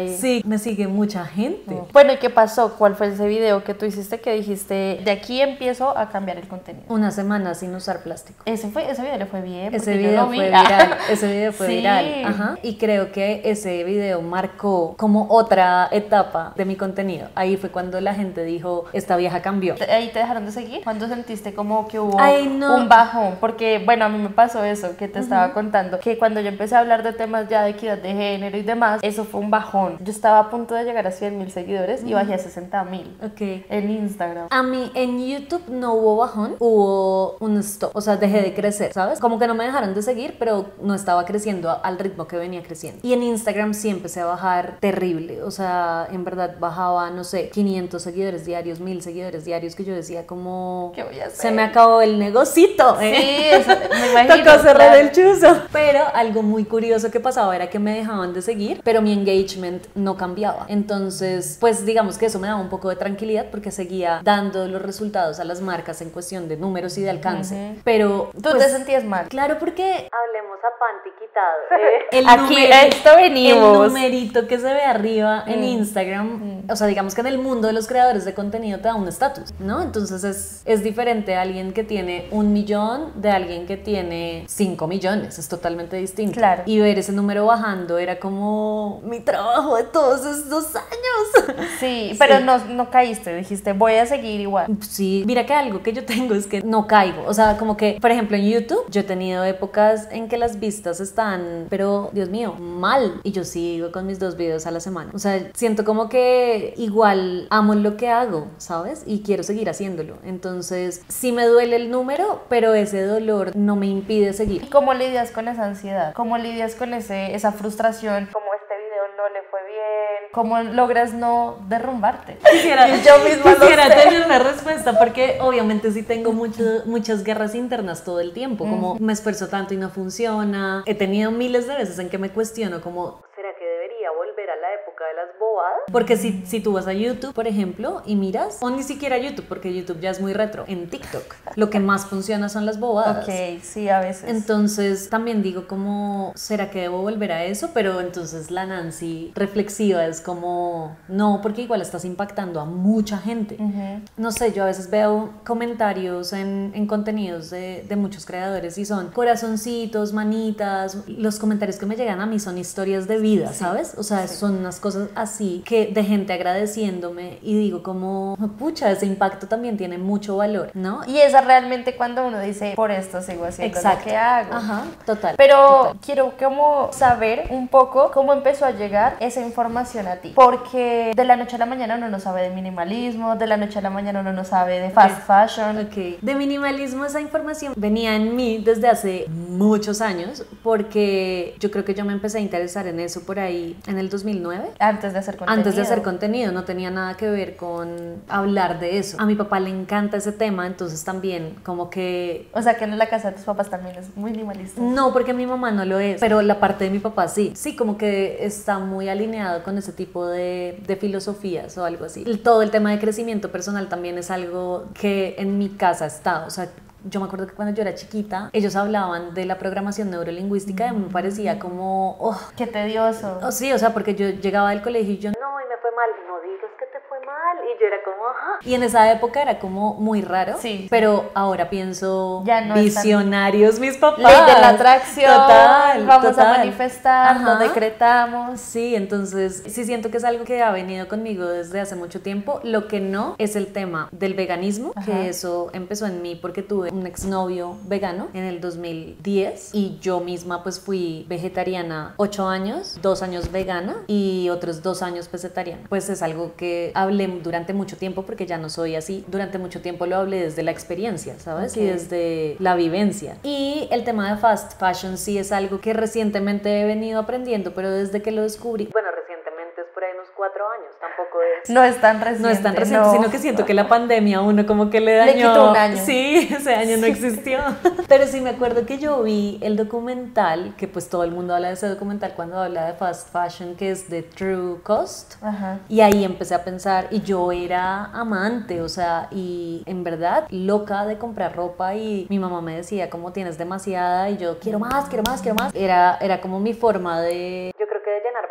sí, me sigue mucha gente. Oh. Bueno, ¿y qué pasó? ¿Cuál fue ese video que tú hiciste que dijiste, de aquí empiezo a cambiar el contenido? Una semana sin usar plástico. Ese, fue, ese video le fue bien. Ese video fue viral. Ese video fue sí. viral. Ajá. Y creo que ese video marcó como otra etapa de mi contenido. Ahí fue cuando la gente dijo, esta vieja cambió. ¿Ahí te dejaron de seguir? ¿Cuándo sentiste como que hubo Ay, no. un bajón? Porque, bueno, a mí me pasó eso que te uh-huh. estaba contando, que cuando yo empecé a hablar de temas ya de equidad de género y demás, eso fue un bajón. Yo estaba a punto de llegar a cien mil seguidores uh-huh. y bajé a sesenta mil okay. en Instagram. A mí en YouTube no hubo bajón, hubo un stop, o sea, dejé de crecer, ¿sabes? Como que no me dejaron de seguir, pero no estaba creciendo al ritmo que venía creciendo. Y en Instagram sí empecé a bajar terrible, o sea, en verdad bajaba, no sé, quinientos seguidores diarios, mil seguidores diarios, que yo decía como, ¿qué voy a hacer? Se me acabó el negocito, ¿eh? Sí, eso, me imagino. Tocó cerrar claro. el chuzo. Pero algo muy curioso que pasaba era que me dejaban de seguir, pero mi engagement no cambiaba. Entonces, pues digamos que eso me daba un poco de tranquilidad porque seguía dando los resultados a las marcas en cuestión de números y de alcance. Uh-huh. Pero ¿tú pues, te sentías mal? Claro, porque hablemos a panty quitado. ¿eh? El Aquí numerito, a esto venimos. El numerito que se ve arriba mm. en Instagram, mm. o sea, digamos que en el mundo de los creadores de contenido te da un estatus, ¿no? Entonces es, es diferente a alguien que tiene un millón de alguien que tiene cinco millones, es totalmente distinto. Claro. Y ver ese número bajando era como mi trabajo de todos estos años. Sí, sí. pero no, no caíste, dijiste voy a seguir igual. Sí, mira que algo que yo tengo es que no caigo, o sea, como que, por ejemplo, en YouTube yo he tenido épocas en que las vistas están, pero Dios mío, mal, y yo sigo con mis dos videos a la semana, o sea, siento como que igual amo lo que hago, ¿sabes? Y quiero seguir haciéndolo, entonces sí me duele el número, pero ese dolor no me impide seguir. ¿Y cómo lidias con esa ansiedad? ¿Cómo lidias con ese, esa frustración? Como este video no le fue bien, ¿cómo logras no derrumbarte? Quisiera, yo misma quisiera tener una respuesta, porque obviamente sí tengo mucho, muchas guerras internas todo el tiempo, como me esfuerzo tanto y no funciona. He tenido miles de veces en que me cuestiono como, ¿será que debería volver a la época de las bobadas? Porque si, si tú vas a YouTube, por ejemplo, y miras, o ni siquiera YouTube, porque YouTube ya es muy retro, en TikTok, lo que más funciona son las bobadas. Ok, sí, a veces. Entonces también digo como, ¿será que debo volver a eso? Pero entonces la Nancy reflexiva es como, no, porque igual estás impactando a mucha gente. Uh-huh. No sé, yo a veces veo comentarios en, en contenidos de, de muchos creadores y son corazoncitos, manitas, los comentarios que me llegan a mí son historias de vida, sí, ¿sabes? O sea, sí. son unas cosas así que de gente agradeciéndome y digo como, pucha, ese impacto también tiene mucho valor, ¿no? Y esa realmente cuando uno dice, por esto sigo haciendo Exacto. lo que hago. Ajá, total. Pero total. quiero como saber un poco cómo empezó a llegar esa información a ti, porque de la noche a la mañana uno no sabe de minimalismo, de la noche a la mañana uno no sabe de fast okay. fashion. Ok, de minimalismo esa información venía en mí desde hace muchos años, porque yo creo que yo me empecé a interesar en eso por ahí en el dos mil nueve. Antes de hacer contenido. Antes de hacer contenido, no tenía nada que ver con hablar de eso. A mi papá le encanta ese tema, entonces también como que... O sea, que en la casa de tus papás también es muy minimalista. No, porque mi mamá no lo es, pero la parte de mi papá sí. Sí, como que está muy alineado con ese tipo de, de filosofías o algo así. Todo el tema de crecimiento personal también es algo que en mi casa está, o sea... Yo me acuerdo que cuando yo era chiquita, ellos hablaban de la programación neurolingüística y a mí me parecía como, oh, qué tedioso. Oh, sí, o sea, porque yo llegaba del colegio y yo, no, y me fue mal, no digas que te fue mal, y yo era como, ajá. Y en esa época era como muy raro, sí. pero ahora pienso, ya no visionarios mis papás. Ley de la atracción, total, vamos total. a manifestar, lo decretamos. Sí, entonces sí siento que es algo que ha venido conmigo desde hace mucho tiempo. Lo que no es el tema del veganismo, Ajá. que eso empezó en mí porque tuve un exnovio vegano en el dos mil diez y yo misma pues fui vegetariana ocho años, dos años vegana y otros dos años pescetariana. Pues es algo que hablé durante mucho tiempo porque ya no soy así. Durante mucho tiempo lo hablé desde la experiencia, ¿sabes? Okay. Y desde la vivencia. Y el tema de fast fashion sí es algo que recientemente he venido aprendiendo, pero desde que lo descubrí... Bueno, recientemente es por ahí unos cuatro años, tampoco es... No es tan reciente. No es tan reciente, no. Sino que siento que la pandemia a uno como que le dañó... Le quitó un año. Sí, ese año no existió. Pero sí me acuerdo que yo vi el documental, que pues todo el mundo habla de ese documental cuando habla de fast fashion, que es The True Cost. Ajá. Y ahí empecé a pensar, y yo era amante, o sea, y en verdad loca de comprar ropa, y mi mamá me decía como tienes demasiada, y yo quiero más, quiero más, quiero más. Era, era como mi forma de... Yo creo que de llenar vacíos.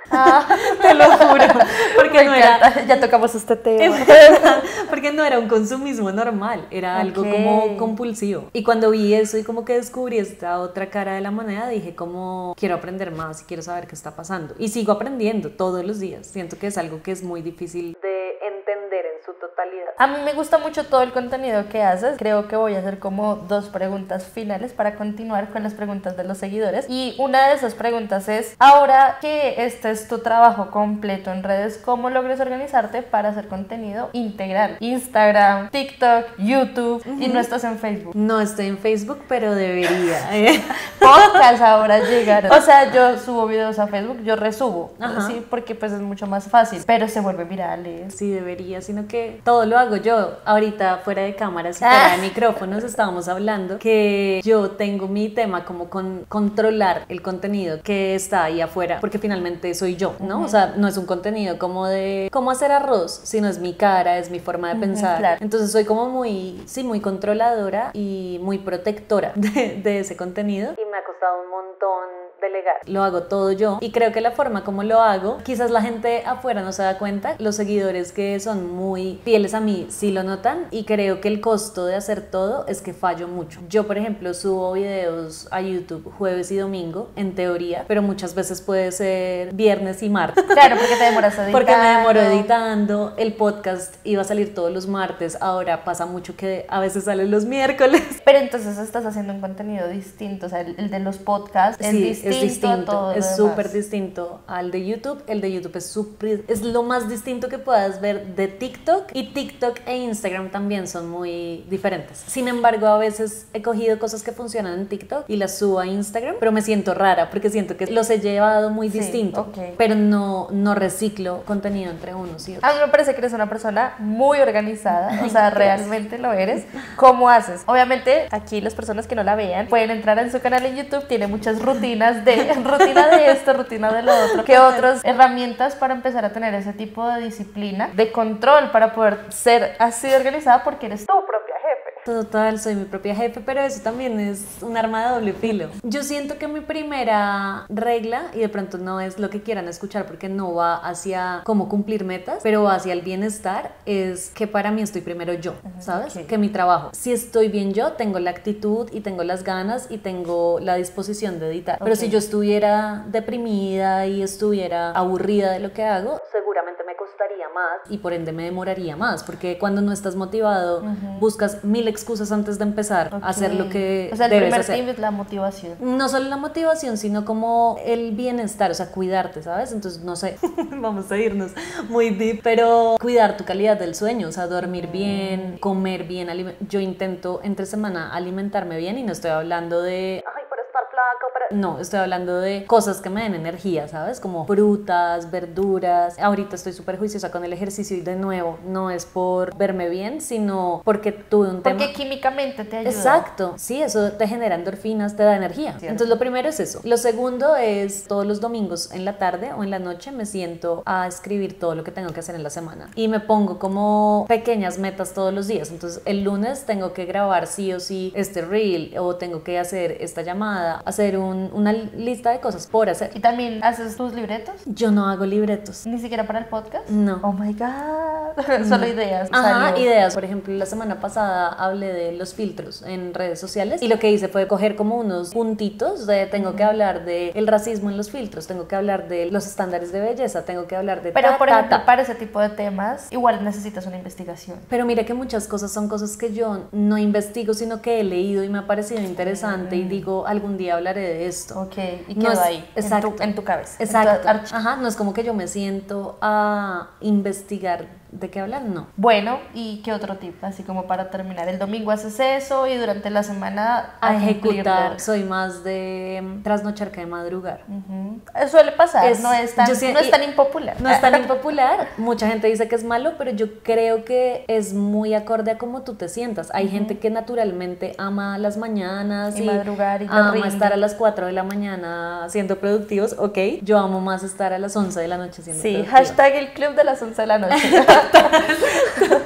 Ah, te lo juro, porque no era, ya tocamos este tema. porque no era un consumismo normal, era algo Ok. como compulsivo. Y cuando vi eso y como que descubrí esta otra cara de la moneda, dije como quiero aprender más y quiero saber qué está pasando. Y sigo aprendiendo todos los días. Siento que es algo que es muy difícil De entender en su totalidad. A mí me gusta mucho todo el contenido que haces. Creo que voy a hacer como dos preguntas finales para continuar con las preguntas de los seguidores. Y una de esas preguntas es, ahora que este es tu trabajo completo en redes, ¿cómo logras organizarte para hacer contenido integral? Instagram, TikTok, YouTube, uh-huh. Y no estás en Facebook. No estoy en Facebook, pero debería. ¿eh? Podcast ahora llegaron. O sea, yo subo videos a Facebook, yo resubo, Ajá. ¿sí? Porque pues es mucho más fácil, pero se vuelve virales. Sí, debería, sino que todo lo hago yo. Ahorita fuera de cámaras y fuera Ah. de micrófonos estábamos hablando que yo tengo mi tema como con controlar el contenido que está ahí afuera, porque finalmente soy yo, ¿no? Uh-huh. O sea, no es un contenido como de cómo hacer arroz, sino es mi cara, es mi forma de uh-huh, pensar. Claro. Entonces soy como muy, sí, muy controladora y muy protectora de, de ese contenido. Y me ha costado un montón delegar. Lo hago todo yo y creo que la forma como lo hago, quizás la gente afuera no se da cuenta, los seguidores que son muy fieles a mí sí lo notan y creo que el costo de hacer todo es que fallo mucho. Yo, por ejemplo, subo videos a YouTube jueves y domingo, en teoría, pero muchas veces puede ser viernes y martes. Claro, porque te demoras editando. Porque me demoro editando, el podcast iba a salir todos los martes, ahora pasa mucho que a veces sale los miércoles. Pero entonces estás haciendo un contenido distinto, o sea, el, el de los podcasts es sí, distinto. Es distinto, a todo es súper distinto al de YouTube. El de YouTube es super, es lo más distinto que puedas ver de TikTok, y TikTok e Instagram también son muy diferentes. Sin embargo, a veces he cogido cosas que funcionan en TikTok y las subo a Instagram, pero me siento rara porque siento que los he llevado muy sí, distinto, okay. Pero no, no reciclo contenido entre unos y otros. A mí me parece que eres una persona muy organizada, o sea, realmente lo eres. ¿Cómo haces? Obviamente, aquí las personas que no la vean pueden entrar en su canal en YouTube, tiene muchas rutinas de rutina de esto, rutina de lo otro. ¿Qué otras herramientas para empezar a tener ese tipo de disciplina, de control, para poder ser así de organizada porque eres tu propia jefe? Total, soy mi propia jefe, pero eso también es un arma de doble filo. Yo siento que mi primera regla, y de pronto no es lo que quieran escuchar porque no va hacia cómo cumplir metas, pero va hacia el bienestar, es que para mí estoy primero yo, ¿sabes? Okay. Que mi trabajo. Si estoy bien yo, tengo la actitud y tengo las ganas y tengo la disposición de editar. Okay. Pero si yo estuviera deprimida y estuviera aburrida de lo que hago, seguramente me costaría más y por ende me demoraría más, porque cuando no estás motivado, uh-huh. buscas mil excusas antes de empezar okay. a hacer lo que o sea, el debes primer hacer. tip es la motivación. No solo la motivación, sino como el bienestar, o sea, cuidarte, ¿sabes? Entonces, no sé, vamos a irnos muy deep, pero cuidar tu calidad del sueño, o sea, dormir bien, comer bien, aliment- yo intento entre semana alimentarme bien y no estoy hablando de... Ay, para estar flaca, para... No, estoy hablando de cosas que me den energía, ¿sabes? Como frutas, verduras. Ahorita estoy súper juiciosa con el ejercicio y de nuevo, no es por verme bien, sino porque tuve un tema... Porque químicamente te ayuda. Exacto, sí, eso te genera endorfinas, te da energía. ¿Cierto? Entonces lo primero es eso. Lo segundo es todos los domingos en la tarde o en la noche me siento a escribir todo lo que tengo que hacer en la semana y me pongo como pequeñas metas todos los días. Entonces el lunes tengo que grabar sí o sí este reel o tengo que hacer esta llamada, hacer un, una lista de cosas por hacer. ¿Y también haces tus libretos? Yo no hago libretos. ¿Ni siquiera para el podcast? No. Oh my god. Solo no. ideas. Ajá, salió. ideas. Por ejemplo, la semana pasada hablé de los filtros en redes sociales y lo que hice fue coger como unos puntitos de tengo que hablar de el racismo en los filtros, tengo que hablar de los estándares de belleza, tengo que hablar de pero ta, por ta, ejemplo ta. Para ese tipo de temas igual necesitas una investigación. Pero mira que muchas cosas son cosas que yo no investigo sino que he leído y me ha parecido interesante mm. y digo algún día hablaré de esto. Ok, y quedó no es, ahí exacto, en tu, en tu cabeza. Exacto. En tu Ajá, no es como que yo me siento a investigar de qué hablar, no. Bueno, ¿y qué otro tip? Así como para terminar, el domingo haces eso y durante la semana a, a ejecutar. Soy más de trasnochar que de madrugar. Uh-huh. Suele pasar, es, no, es tan, sé, no es tan impopular. No es tan impopular, mucha gente dice que es malo, pero yo creo que es muy acorde a cómo tú te sientas. Hay uh-huh. gente que naturalmente ama las mañanas y, y madrugar y ama rinde. estar a las cuatro de la mañana siendo productivos, ok. Yo amo más estar a las once de la noche siendo sí, productivos. hashtag el club de las once de la noche. Total.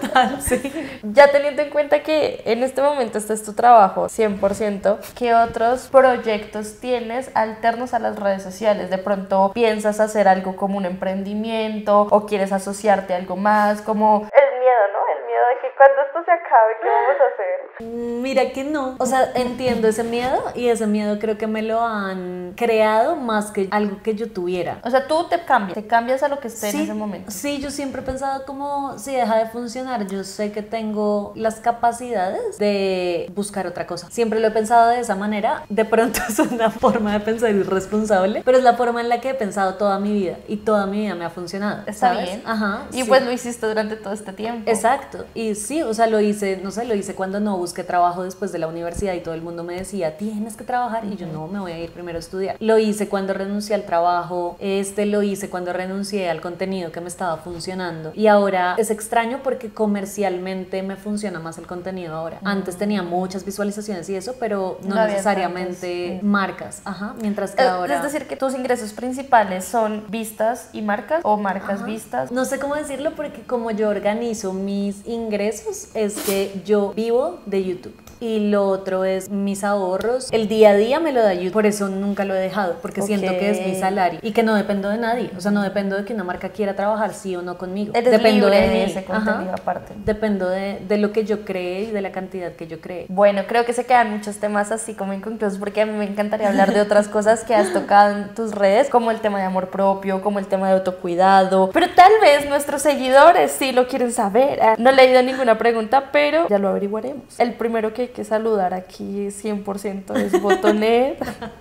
Total, sí. Ya teniendo en cuenta que en este momento este es tu trabajo cien por ciento, ¿qué otros proyectos tienes alternos a las redes sociales? De pronto piensas hacer algo como un emprendimiento o quieres asociarte a algo más, como el miedo, ¿no? El miedo de que cuando esto se acabe, ¿qué vamos a hacer? Mira que no, o sea, entiendo ese miedo y ese miedo creo que me lo han creado más que algo que yo tuviera. O sea, tú te cambias, te cambias a lo que esté Sí, en ese momento. sí, yo siempre he pensado como si deja de funcionar, yo sé que tengo las capacidades de buscar otra cosa. Siempre lo he pensado de esa manera. De pronto es una forma de pensar irresponsable, pero es la forma en la que he pensado toda mi vida y toda mi vida me ha funcionado. Está ¿sabes? bien. Ajá. Y sí. pues lo hiciste durante todo este tiempo. Exacto. Y sí, o sea, lo hice, no sé, lo hice cuando no busqué trabajo después de la universidad y todo el mundo me decía, tienes que trabajar, y yo no, me voy a ir primero a estudiar. Lo hice cuando renuncié al trabajo, este lo hice cuando renuncié al contenido que me estaba funcionando. Y ahora es extraño porque comercialmente me funciona más el contenido ahora. Mm. Antes tenía muchas visualizaciones y eso, pero no, no necesariamente tantos. marcas. Ajá, mientras que es, ahora... Es decir, que tus ingresos principales son vistas y marcas o marcas Ajá. vistas. No sé cómo decirlo porque como yo organizo mis ingresos es que yo vivo de YouTube. Y lo otro es mis ahorros. El día a día me lo da YouTube, por eso nunca lo he dejado, porque okay. siento que es mi salario y que no dependo de nadie. O sea, no dependo de que una marca quiera trabajar sí o no conmigo. Eres dependo libre de, de mí. ese contenido Ajá. aparte. Dependo de, de lo que yo cree y de la cantidad que yo cree. Bueno, creo que se quedan muchos temas así como inconclusos, porque a mí me encantaría hablar de otras cosas que has tocado en tus redes, como el tema de amor propio, como el tema de autocuidado. Pero tal vez nuestros seguidores sí lo quieren saber. No he leído ninguna pregunta, pero ya lo averiguaremos. El primero que hay que saludar aquí Aquí cien por ciento es Botonet.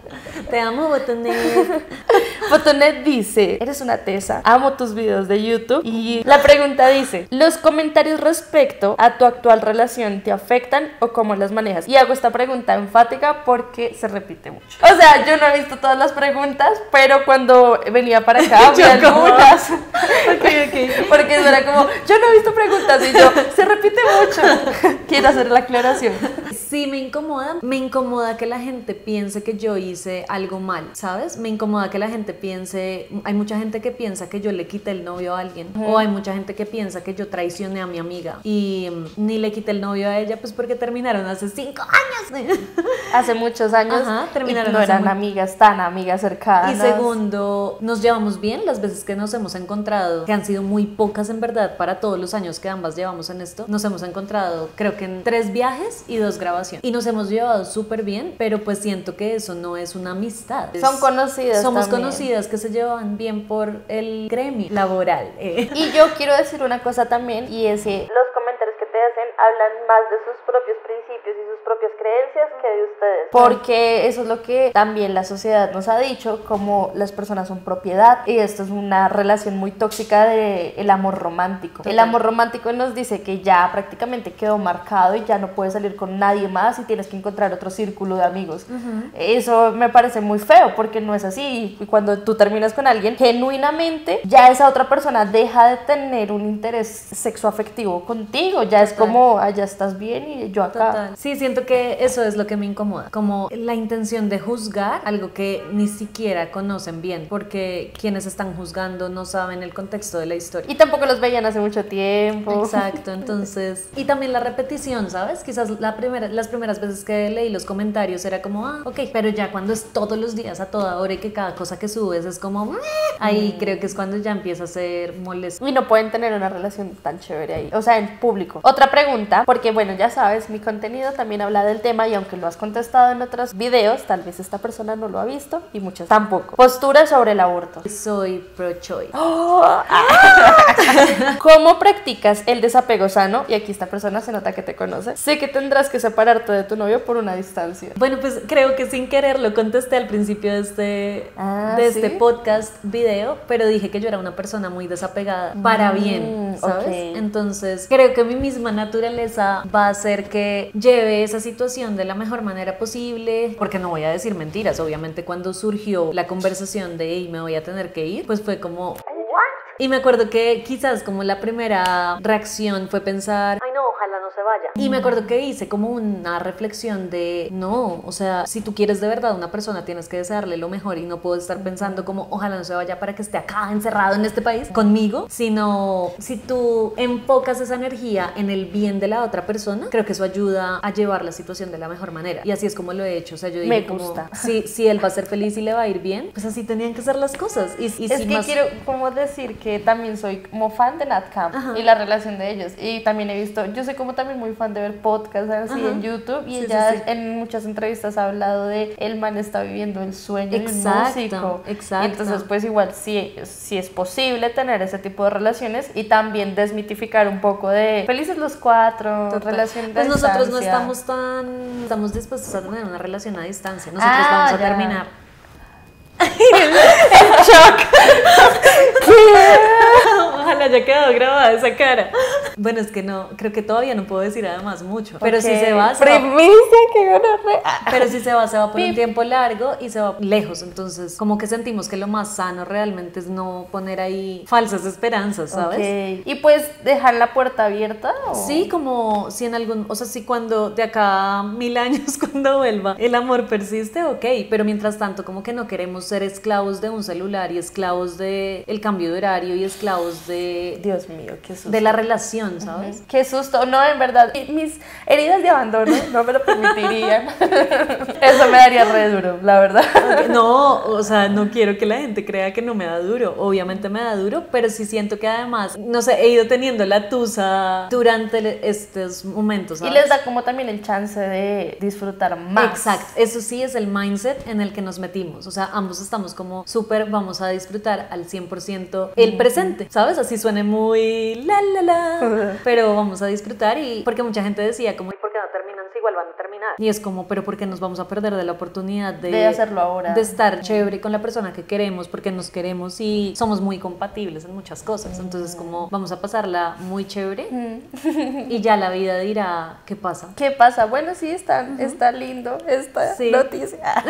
Te amo, Botonet. Botonet dice, eres una tesa, amo tus videos de YouTube. Y la pregunta dice, ¿los comentarios respecto a tu actual relación te afectan o cómo las manejas? Y hago esta pregunta enfática porque se repite mucho. O sea, yo no he visto todas las preguntas, pero cuando venía para acá vi algunas. Okay, okay. Porque eso era como, yo no he visto preguntas y yo, se repite mucho. Quiero hacer la aclaración. Sí, me incomoda, me incomoda que la gente piense que yo hice algo mal, ¿sabes? Me incomoda que la gente piense, hay mucha gente que piensa que yo le quité el novio a alguien, uh-huh. o hay mucha gente que piensa que yo traicioné a mi amiga y um, ni le quité el novio a ella, pues porque terminaron hace cinco años. Hace muchos años. Ajá, terminaron y no eran muy... amigas tan amigas cercanas. Y segundo, nos llevamos bien las veces que nos hemos encontrado, que han sido muy pocas en verdad para todos los años que ambas llevamos en esto. Nos hemos encontrado creo que en tres viajes y dos grabaciones. Y nos hemos llevado súper bien, pero pues siento que eso no es una amistad. Es, Son conocidas Somos también. conocidas que se llevan bien por el gremio laboral. Eh. Y yo quiero decir una cosa también, y es que los comentarios que te hacen hablan más de sus propios principios y sus propias creencias que de ustedes. Porque eso es lo que también la sociedad nos ha dicho, como las personas son propiedad, y esto es una relación muy tóxica de el amor romántico. Total. El amor romántico nos dice que ya prácticamente quedó marcado y ya no puedes salir con nadie más y tienes que encontrar otro círculo de amigos. Uh-huh. Eso me parece muy feo porque no es así. Y cuando tú terminas con alguien, genuinamente ya esa otra persona deja de tener un interés sexoafectivo contigo. Ya Total. Es como, ah, ya estás bien y yo acá. Total. Sí, siento que eso es lo que me incomoda. Como la intención de juzgar algo que ni siquiera conocen bien, porque quienes están juzgando no saben el contexto de la historia. Y tampoco los veían hace mucho tiempo. Exacto, entonces... Y también la repetición, ¿sabes? Quizás la primera las primeras veces que leí los comentarios era como, ah, ok, pero ya cuando es todos los días, a toda hora y que cada cosa que subes es como, Meh", ahí mm. creo que es cuando ya empieza a ser molesto. Y no pueden tener una relación tan chévere ahí, o sea, en público. Otra pregunta, porque bueno, ya sabes, mi contenido también habla del tema y aunque lo has contestado en otros videos, tal vez esta persona no lo ha visto y muchas tampoco. Postura sobre el aborto. Soy pro-choice. Oh, ¿Cómo practicas el desapego sano? Y aquí esta persona se nota que te conoce. Sé que tendrás que separarte de tu novio por una distancia. Bueno, pues creo que sin querer lo contesté al principio de este, ah, de ¿sí? este podcast video, pero dije que yo era una persona muy desapegada para bien, ¿sabes? Okay. Entonces creo que mi misma naturaleza va a hacer que lleve esa situación de la mejor manera posible, porque no voy a decir mentiras. Obviamente cuando surgió la conversación de hey, me voy a tener que ir, pues fue como... Y me acuerdo que quizás como la primera reacción fue pensar, ay no, ojalá no se se vaya. Y me acuerdo que hice como una reflexión de, no, o sea, si tú quieres de verdad a una persona, tienes que desearle lo mejor y no puedo estar pensando como, ojalá no se vaya para que esté acá encerrado en este país conmigo, sino si tú enfocas esa energía en el bien de la otra persona, creo que eso ayuda a llevar la situación de la mejor manera. Y así es como lo he hecho. O sea, yo digo Me como, gusta. si, si él va a ser feliz y le va a ir bien, pues así tenían que ser las cosas. Y, y Es si que más... quiero como decir que también soy como fan de Nat Camp Ajá. y la relación de ellos. Y también he visto, yo soy como también muy fan de ver podcasts así Ajá. en YouTube. Y Sí, ella sí, sí. en muchas entrevistas ha hablado de el man está viviendo el sueño Exacto, de un músico. exacto. Y entonces pues igual sí, sí es posible tener ese tipo de relaciones y también desmitificar un poco de felices los cuatro, Total. relación de Pues nosotros no distancia. estamos tan, estamos dispuestos a tener una relación a distancia. Nosotros Ah, vamos a ya. terminar. Ojalá haya quedado grabada esa cara. Bueno, es que no, creo que todavía no puedo decir además mucho. Pero Ok. si se va, se va. Primicia que gonorrea. Pero si se va, se va por un Pip. tiempo largo y se va lejos. Entonces, como que sentimos que lo más sano realmente es no poner ahí falsas esperanzas, ¿sabes? Ok. Y pues dejar la puerta abierta. ¿O? Sí, como si en algún, o sea, si cuando de acá a mil años cuando vuelva el amor persiste, ok, pero mientras tanto como que no queremos ser esclavos de un celular y esclavos de el cambio de horario y esclavos de, Dios mío, qué susto. de la relación, ¿sabes? Qué susto. No, en verdad, mis heridas de abandono no me lo permitirían. Eso me daría re duro, la verdad. Okay, no, o sea, no quiero que la gente crea que no me da duro, obviamente me da duro, pero sí siento que además, no sé, he ido teniendo la tusa durante estos momentos, Y ¿sabes? les da como también el chance de disfrutar más. Exacto, eso sí es el mindset en el que nos metimos, o sea, ambos estamos como súper, vamos a disfrutar al cien por ciento el presente, ¿sabes? Así suene muy la la la, pero vamos a disfrutar y porque mucha gente decía como, ¿Y por qué no terminan si igual van a terminar? y es como, pero ¿por qué nos vamos a perder de la oportunidad de, De hacerlo ahora. de estar chévere con la persona que queremos, porque nos queremos y somos muy compatibles en muchas cosas, entonces como vamos a pasarla muy chévere y ya la vida dirá qué pasa. ¿Qué pasa? Bueno, sí, está, está lindo esta Sí. noticia.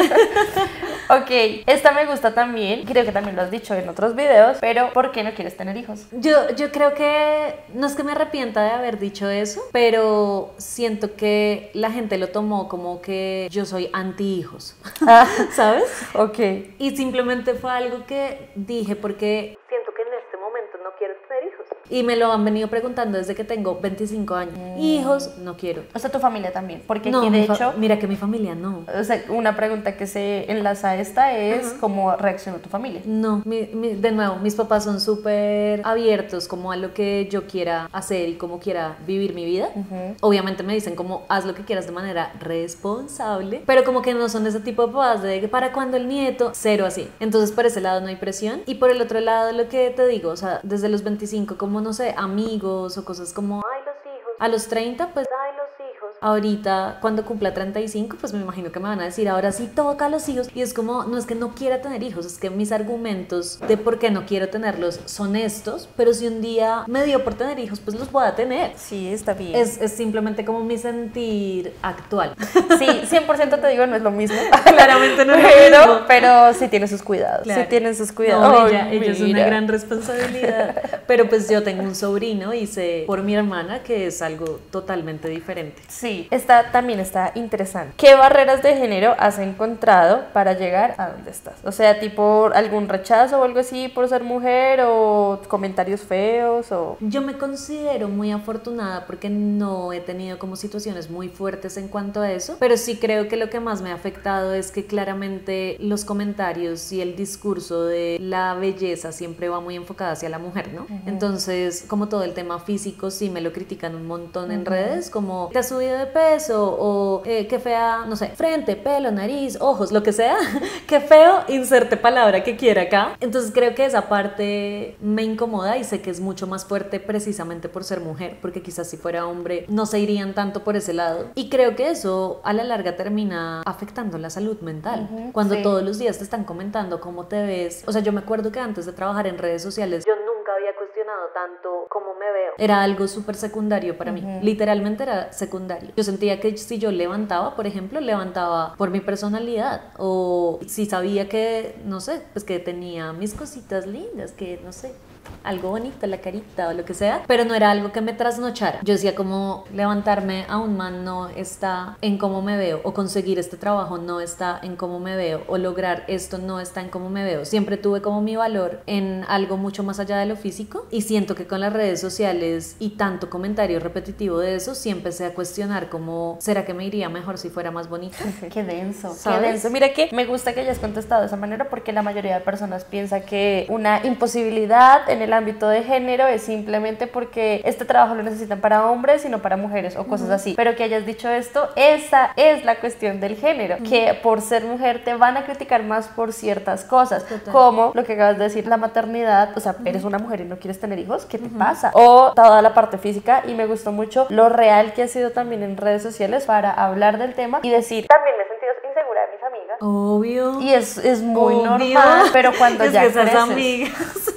Ok, esta me gusta también. Creo que también lo has dicho en otros videos. Pero, ¿por qué no quieres tener hijos? Yo, yo creo que, no es que me arrepienta de haber dicho eso, pero siento que la gente lo tomó como que yo soy anti hijos, Ah, ¿sabes? ok. Y simplemente fue algo que dije porque... Siento que en este momento no quieres tener hijos. Y me lo han venido preguntando desde que tengo veinticinco años. Hijos, no quiero. O sea, tu familia también. Porque No, aquí, de mi fa- hecho, mira que mi familia no. o sea, una pregunta que se enlaza a esta es cómo reaccionó tu familia. No, mi- mi- de nuevo, mis papás son súper abiertos como a lo que yo quiera hacer y cómo quiera vivir mi vida. Obviamente me dicen como haz lo que quieras de manera responsable, pero como que no son ese tipo de papás de que para cuando el nieto, cero así. Entonces por ese lado no hay presión y por el otro lado lo que te digo, o sea, desde los veinticinco como no sé, amigos o cosas como Ay, los hijos. a los treinta pues Ay, los hijos. ahorita cuando cumpla treinta y cinco pues me imagino que me van a decir ahora sí toca a los hijos y es como no es que no quiera tener hijos, es que mis argumentos de por qué no quiero tenerlos son estos, pero si un día me dio por tener hijos pues los voy a tener. Sí, está bien. Es, es simplemente como mi sentir actual. Sí, cien por ciento te digo, no es lo mismo. Claramente no es lo pero, mismo. pero sí tiene sus cuidados. Claro. Sí tienen sus cuidados. No, Ay, ella, ella es una mira. gran responsabilidad. Pero pues yo tengo un sobrino y sé por mi hermana que es algo totalmente diferente. Sí, esta también está interesante. ¿Qué barreras de género has encontrado para llegar a donde estás? O sea, tipo algún rechazo o algo así por ser mujer o comentarios feos o... Yo me considero muy afortunada porque no he tenido como situaciones muy fuertes en cuanto a eso, pero sí creo que lo que más me ha afectado es que claramente los comentarios y el discurso de la belleza siempre va muy enfocada hacia la mujer, ¿no? Uh-huh. Entonces, como todo el tema físico, sí me lo critican un montón en uh-huh. redes, como te has subido de peso o eh, qué fea, no sé, frente, pelo, nariz, ojos, lo que sea, qué feo, inserte palabra que quiera acá. Entonces creo que esa parte me incomoda y sé que es mucho más fuerte precisamente por ser mujer, porque quizás si fuera hombre no se irían tanto por ese lado. Y creo que eso a la larga termina afectando la salud mental. Uh-huh, Cuando sí. todos los días te están comentando cómo te ves. O sea, yo me acuerdo que antes de trabajar en redes sociales, yo nunca había cuestionado tanto cómo me veo. Era algo súper secundario para uh-huh. mí. Literalmente era secundario. Yo sentía que si yo levantaba, por ejemplo, levantaba por mi personalidad. O si sabía que, no sé, pues que tenía mis cositas lindas, que no sé, algo bonito, la carita o lo que sea, pero no era algo que me trasnochara. Yo decía como levantarme a un man no está en cómo me veo, o conseguir este trabajo no está en cómo me veo, o lograr esto no está en cómo me veo. Siempre tuve como mi valor en algo mucho más allá de lo físico, y siento que con las redes sociales y tanto comentario repetitivo de eso, sí empecé a cuestionar como, ¿será que me iría mejor si fuera más bonita? Qué denso, ¿sabes? qué denso. Mira que me gusta que hayas contestado de esa manera, porque la mayoría de personas piensa que una imposibilidad en el ámbito de género es simplemente porque este trabajo lo necesitan para hombres y no para mujeres o cosas uh-huh. así. Pero que hayas dicho esto, esa es la cuestión del género, uh-huh. que por ser mujer te van a criticar más por ciertas cosas. Total. Como lo que acabas de decir, la maternidad. O sea, uh-huh. eres una mujer y no quieres tener hijos, ¿qué te uh-huh. pasa? O toda la parte física. Y me gustó mucho lo real que ha sido también en redes sociales para hablar del tema y decir, también me he sentido insegura de mis amigas. Obvio. Y es, es muy Obvio. normal, pero cuando es ya que creces, amigas,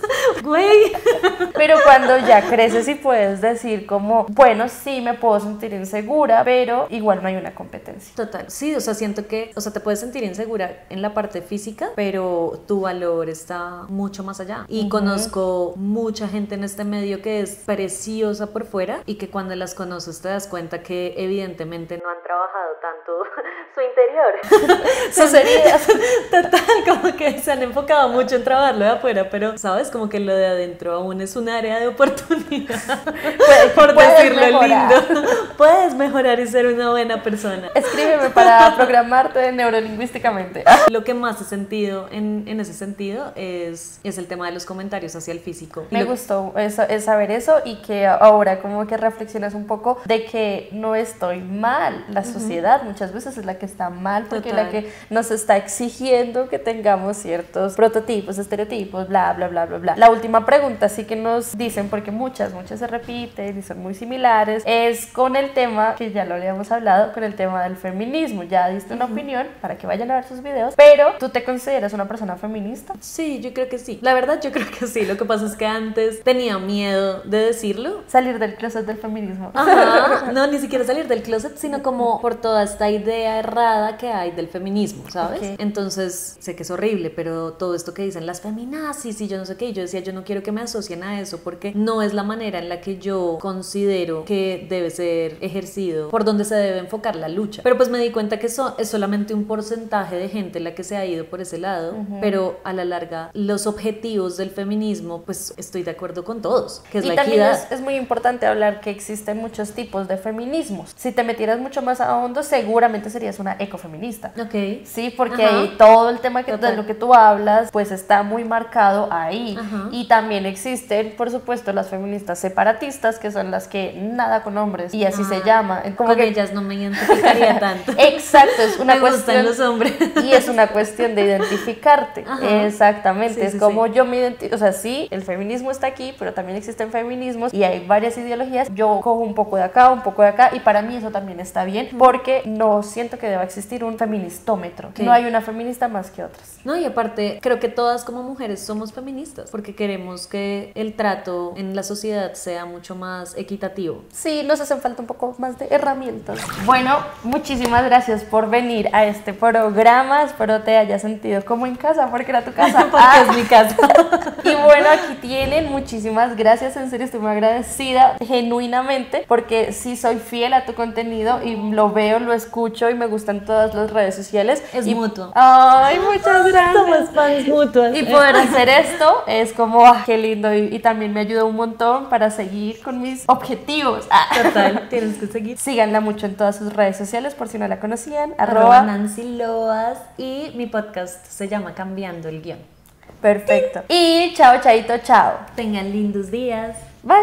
güey. Pero cuando ya creces y puedes decir como, bueno, sí me puedo sentir insegura, pero igual no hay una competencia. Total, sí, o sea, siento que, o sea, te puedes sentir insegura en la parte física, pero tu valor está mucho más allá. Y uh-huh. conozco mucha gente en este medio que es preciosa por fuera y que cuando las conoces te das cuenta que evidentemente no han trabajado tanto su interior. Sus heridas. Total, como que se han enfocado mucho en trabajarlo de afuera, pero, ¿sabes? Como que lo de adentro aún es un área de oportunidad. Puedes, por puedes decirlo mejorar. lindo. Puedes mejorar y ser una buena persona. Escríbeme para programarte neurolingüísticamente. Lo que más he sentido en, en ese sentido es, es el tema de los comentarios hacia el físico. Me lo... gustó eso, es saber eso, y que ahora como que reflexionas un poco de que no estoy mal. La sociedad uh-huh. muchas veces es la que está mal, porque es la que nos está exigiendo que tengamos ciertos prototipos, estereotipos, bla, bla, bla, bla, bla. La última pregunta sí que nos dicen, porque muchas, muchas se repiten y son muy similares, es con el tema, que ya lo habíamos hablado, con el tema del feminismo. Ya diste una uh-huh. opinión para que vayan a ver sus videos, pero ¿tú te consideras una persona feminista? Sí, yo creo que sí. La verdad, yo creo que sí. Lo que pasa es que antes tenía miedo de decirlo. Salir del closet del feminismo. Ajá. No, ni siquiera salir del closet, sino como por toda esta idea errada que hay del feminismo, ¿sabes? Okay. Entonces, sé que es horrible, pero todo esto que dicen las feminazis y yo no sé qué, yo decía, yo no quiero que me asocien a eso, porque no es la manera en la que yo considero que debe ser ejercido, por donde se debe enfocar la lucha. Pero pues me di cuenta que eso es solamente un porcentaje de gente la que se ha ido por ese lado, uh-huh. pero a la larga los objetivos del feminismo, pues estoy de acuerdo con todos, que es y la también equidad. Es, es muy importante hablar que existen muchos tipos de feminismos. Si te metieras mucho más a hondo, seguramente serías una ecofeminista. Ok. Sí, porque Ajá. ahí todo el tema que, de lo que tú hablas, pues está muy marcado ahí. Ajá. Y también existen, por supuesto, las feministas separatistas, que son las que nada con hombres, y así ah, se llama. Como con que ellas no me identificaría tanto. Exacto, es una me cuestión. Gustan los hombres. Y es una cuestión de identificarte. Ajá. Exactamente. Sí, es sí, como sí. yo me identifico. O sea, sí, el feminismo está aquí, pero también existen feminismos y hay varias ideologías. Yo cojo un poco de acá, un poco de acá, y para mí eso también está bien, porque no siento que deba existir un feministómetro. Okay. No hay una feminista más que otras. No, y aparte, creo que todas como mujeres somos feministas, porque queremos que el trato en la sociedad sea mucho más equitativo. Sí, nos hacen falta un poco más de herramientas. Bueno, muchísimas gracias por venir a este programa. Espero te hayas sentido como en casa, porque era tu casa. Porque ah. es mi casa. Y bueno, aquí tienen. Muchísimas gracias. En serio, estoy muy agradecida, genuinamente, porque sí soy fiel a tu contenido y lo veo, lo escucho y me gustan todas las redes sociales. Es y, mutuo. Ay, muchas gracias. Somos fans mutuas. Y poder hacer esto es como, ah, qué lindo. Y, y también me ayuda un montón para seguir con mis objetivos. Ah. Total, tienes que seguir. Síganla mucho en todas sus redes sociales por si no la conocían. Arroba, arroba Nancy Loas, y mi podcast se llama Cambiando el Guión. Perfecto. Y chao, chaito, chao. Tengan lindos días. Bye.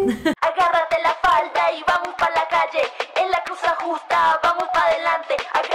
Agárrate la falda y vamos pa' la calle. En la cruz justa, vamos pa' adelante. Agárrate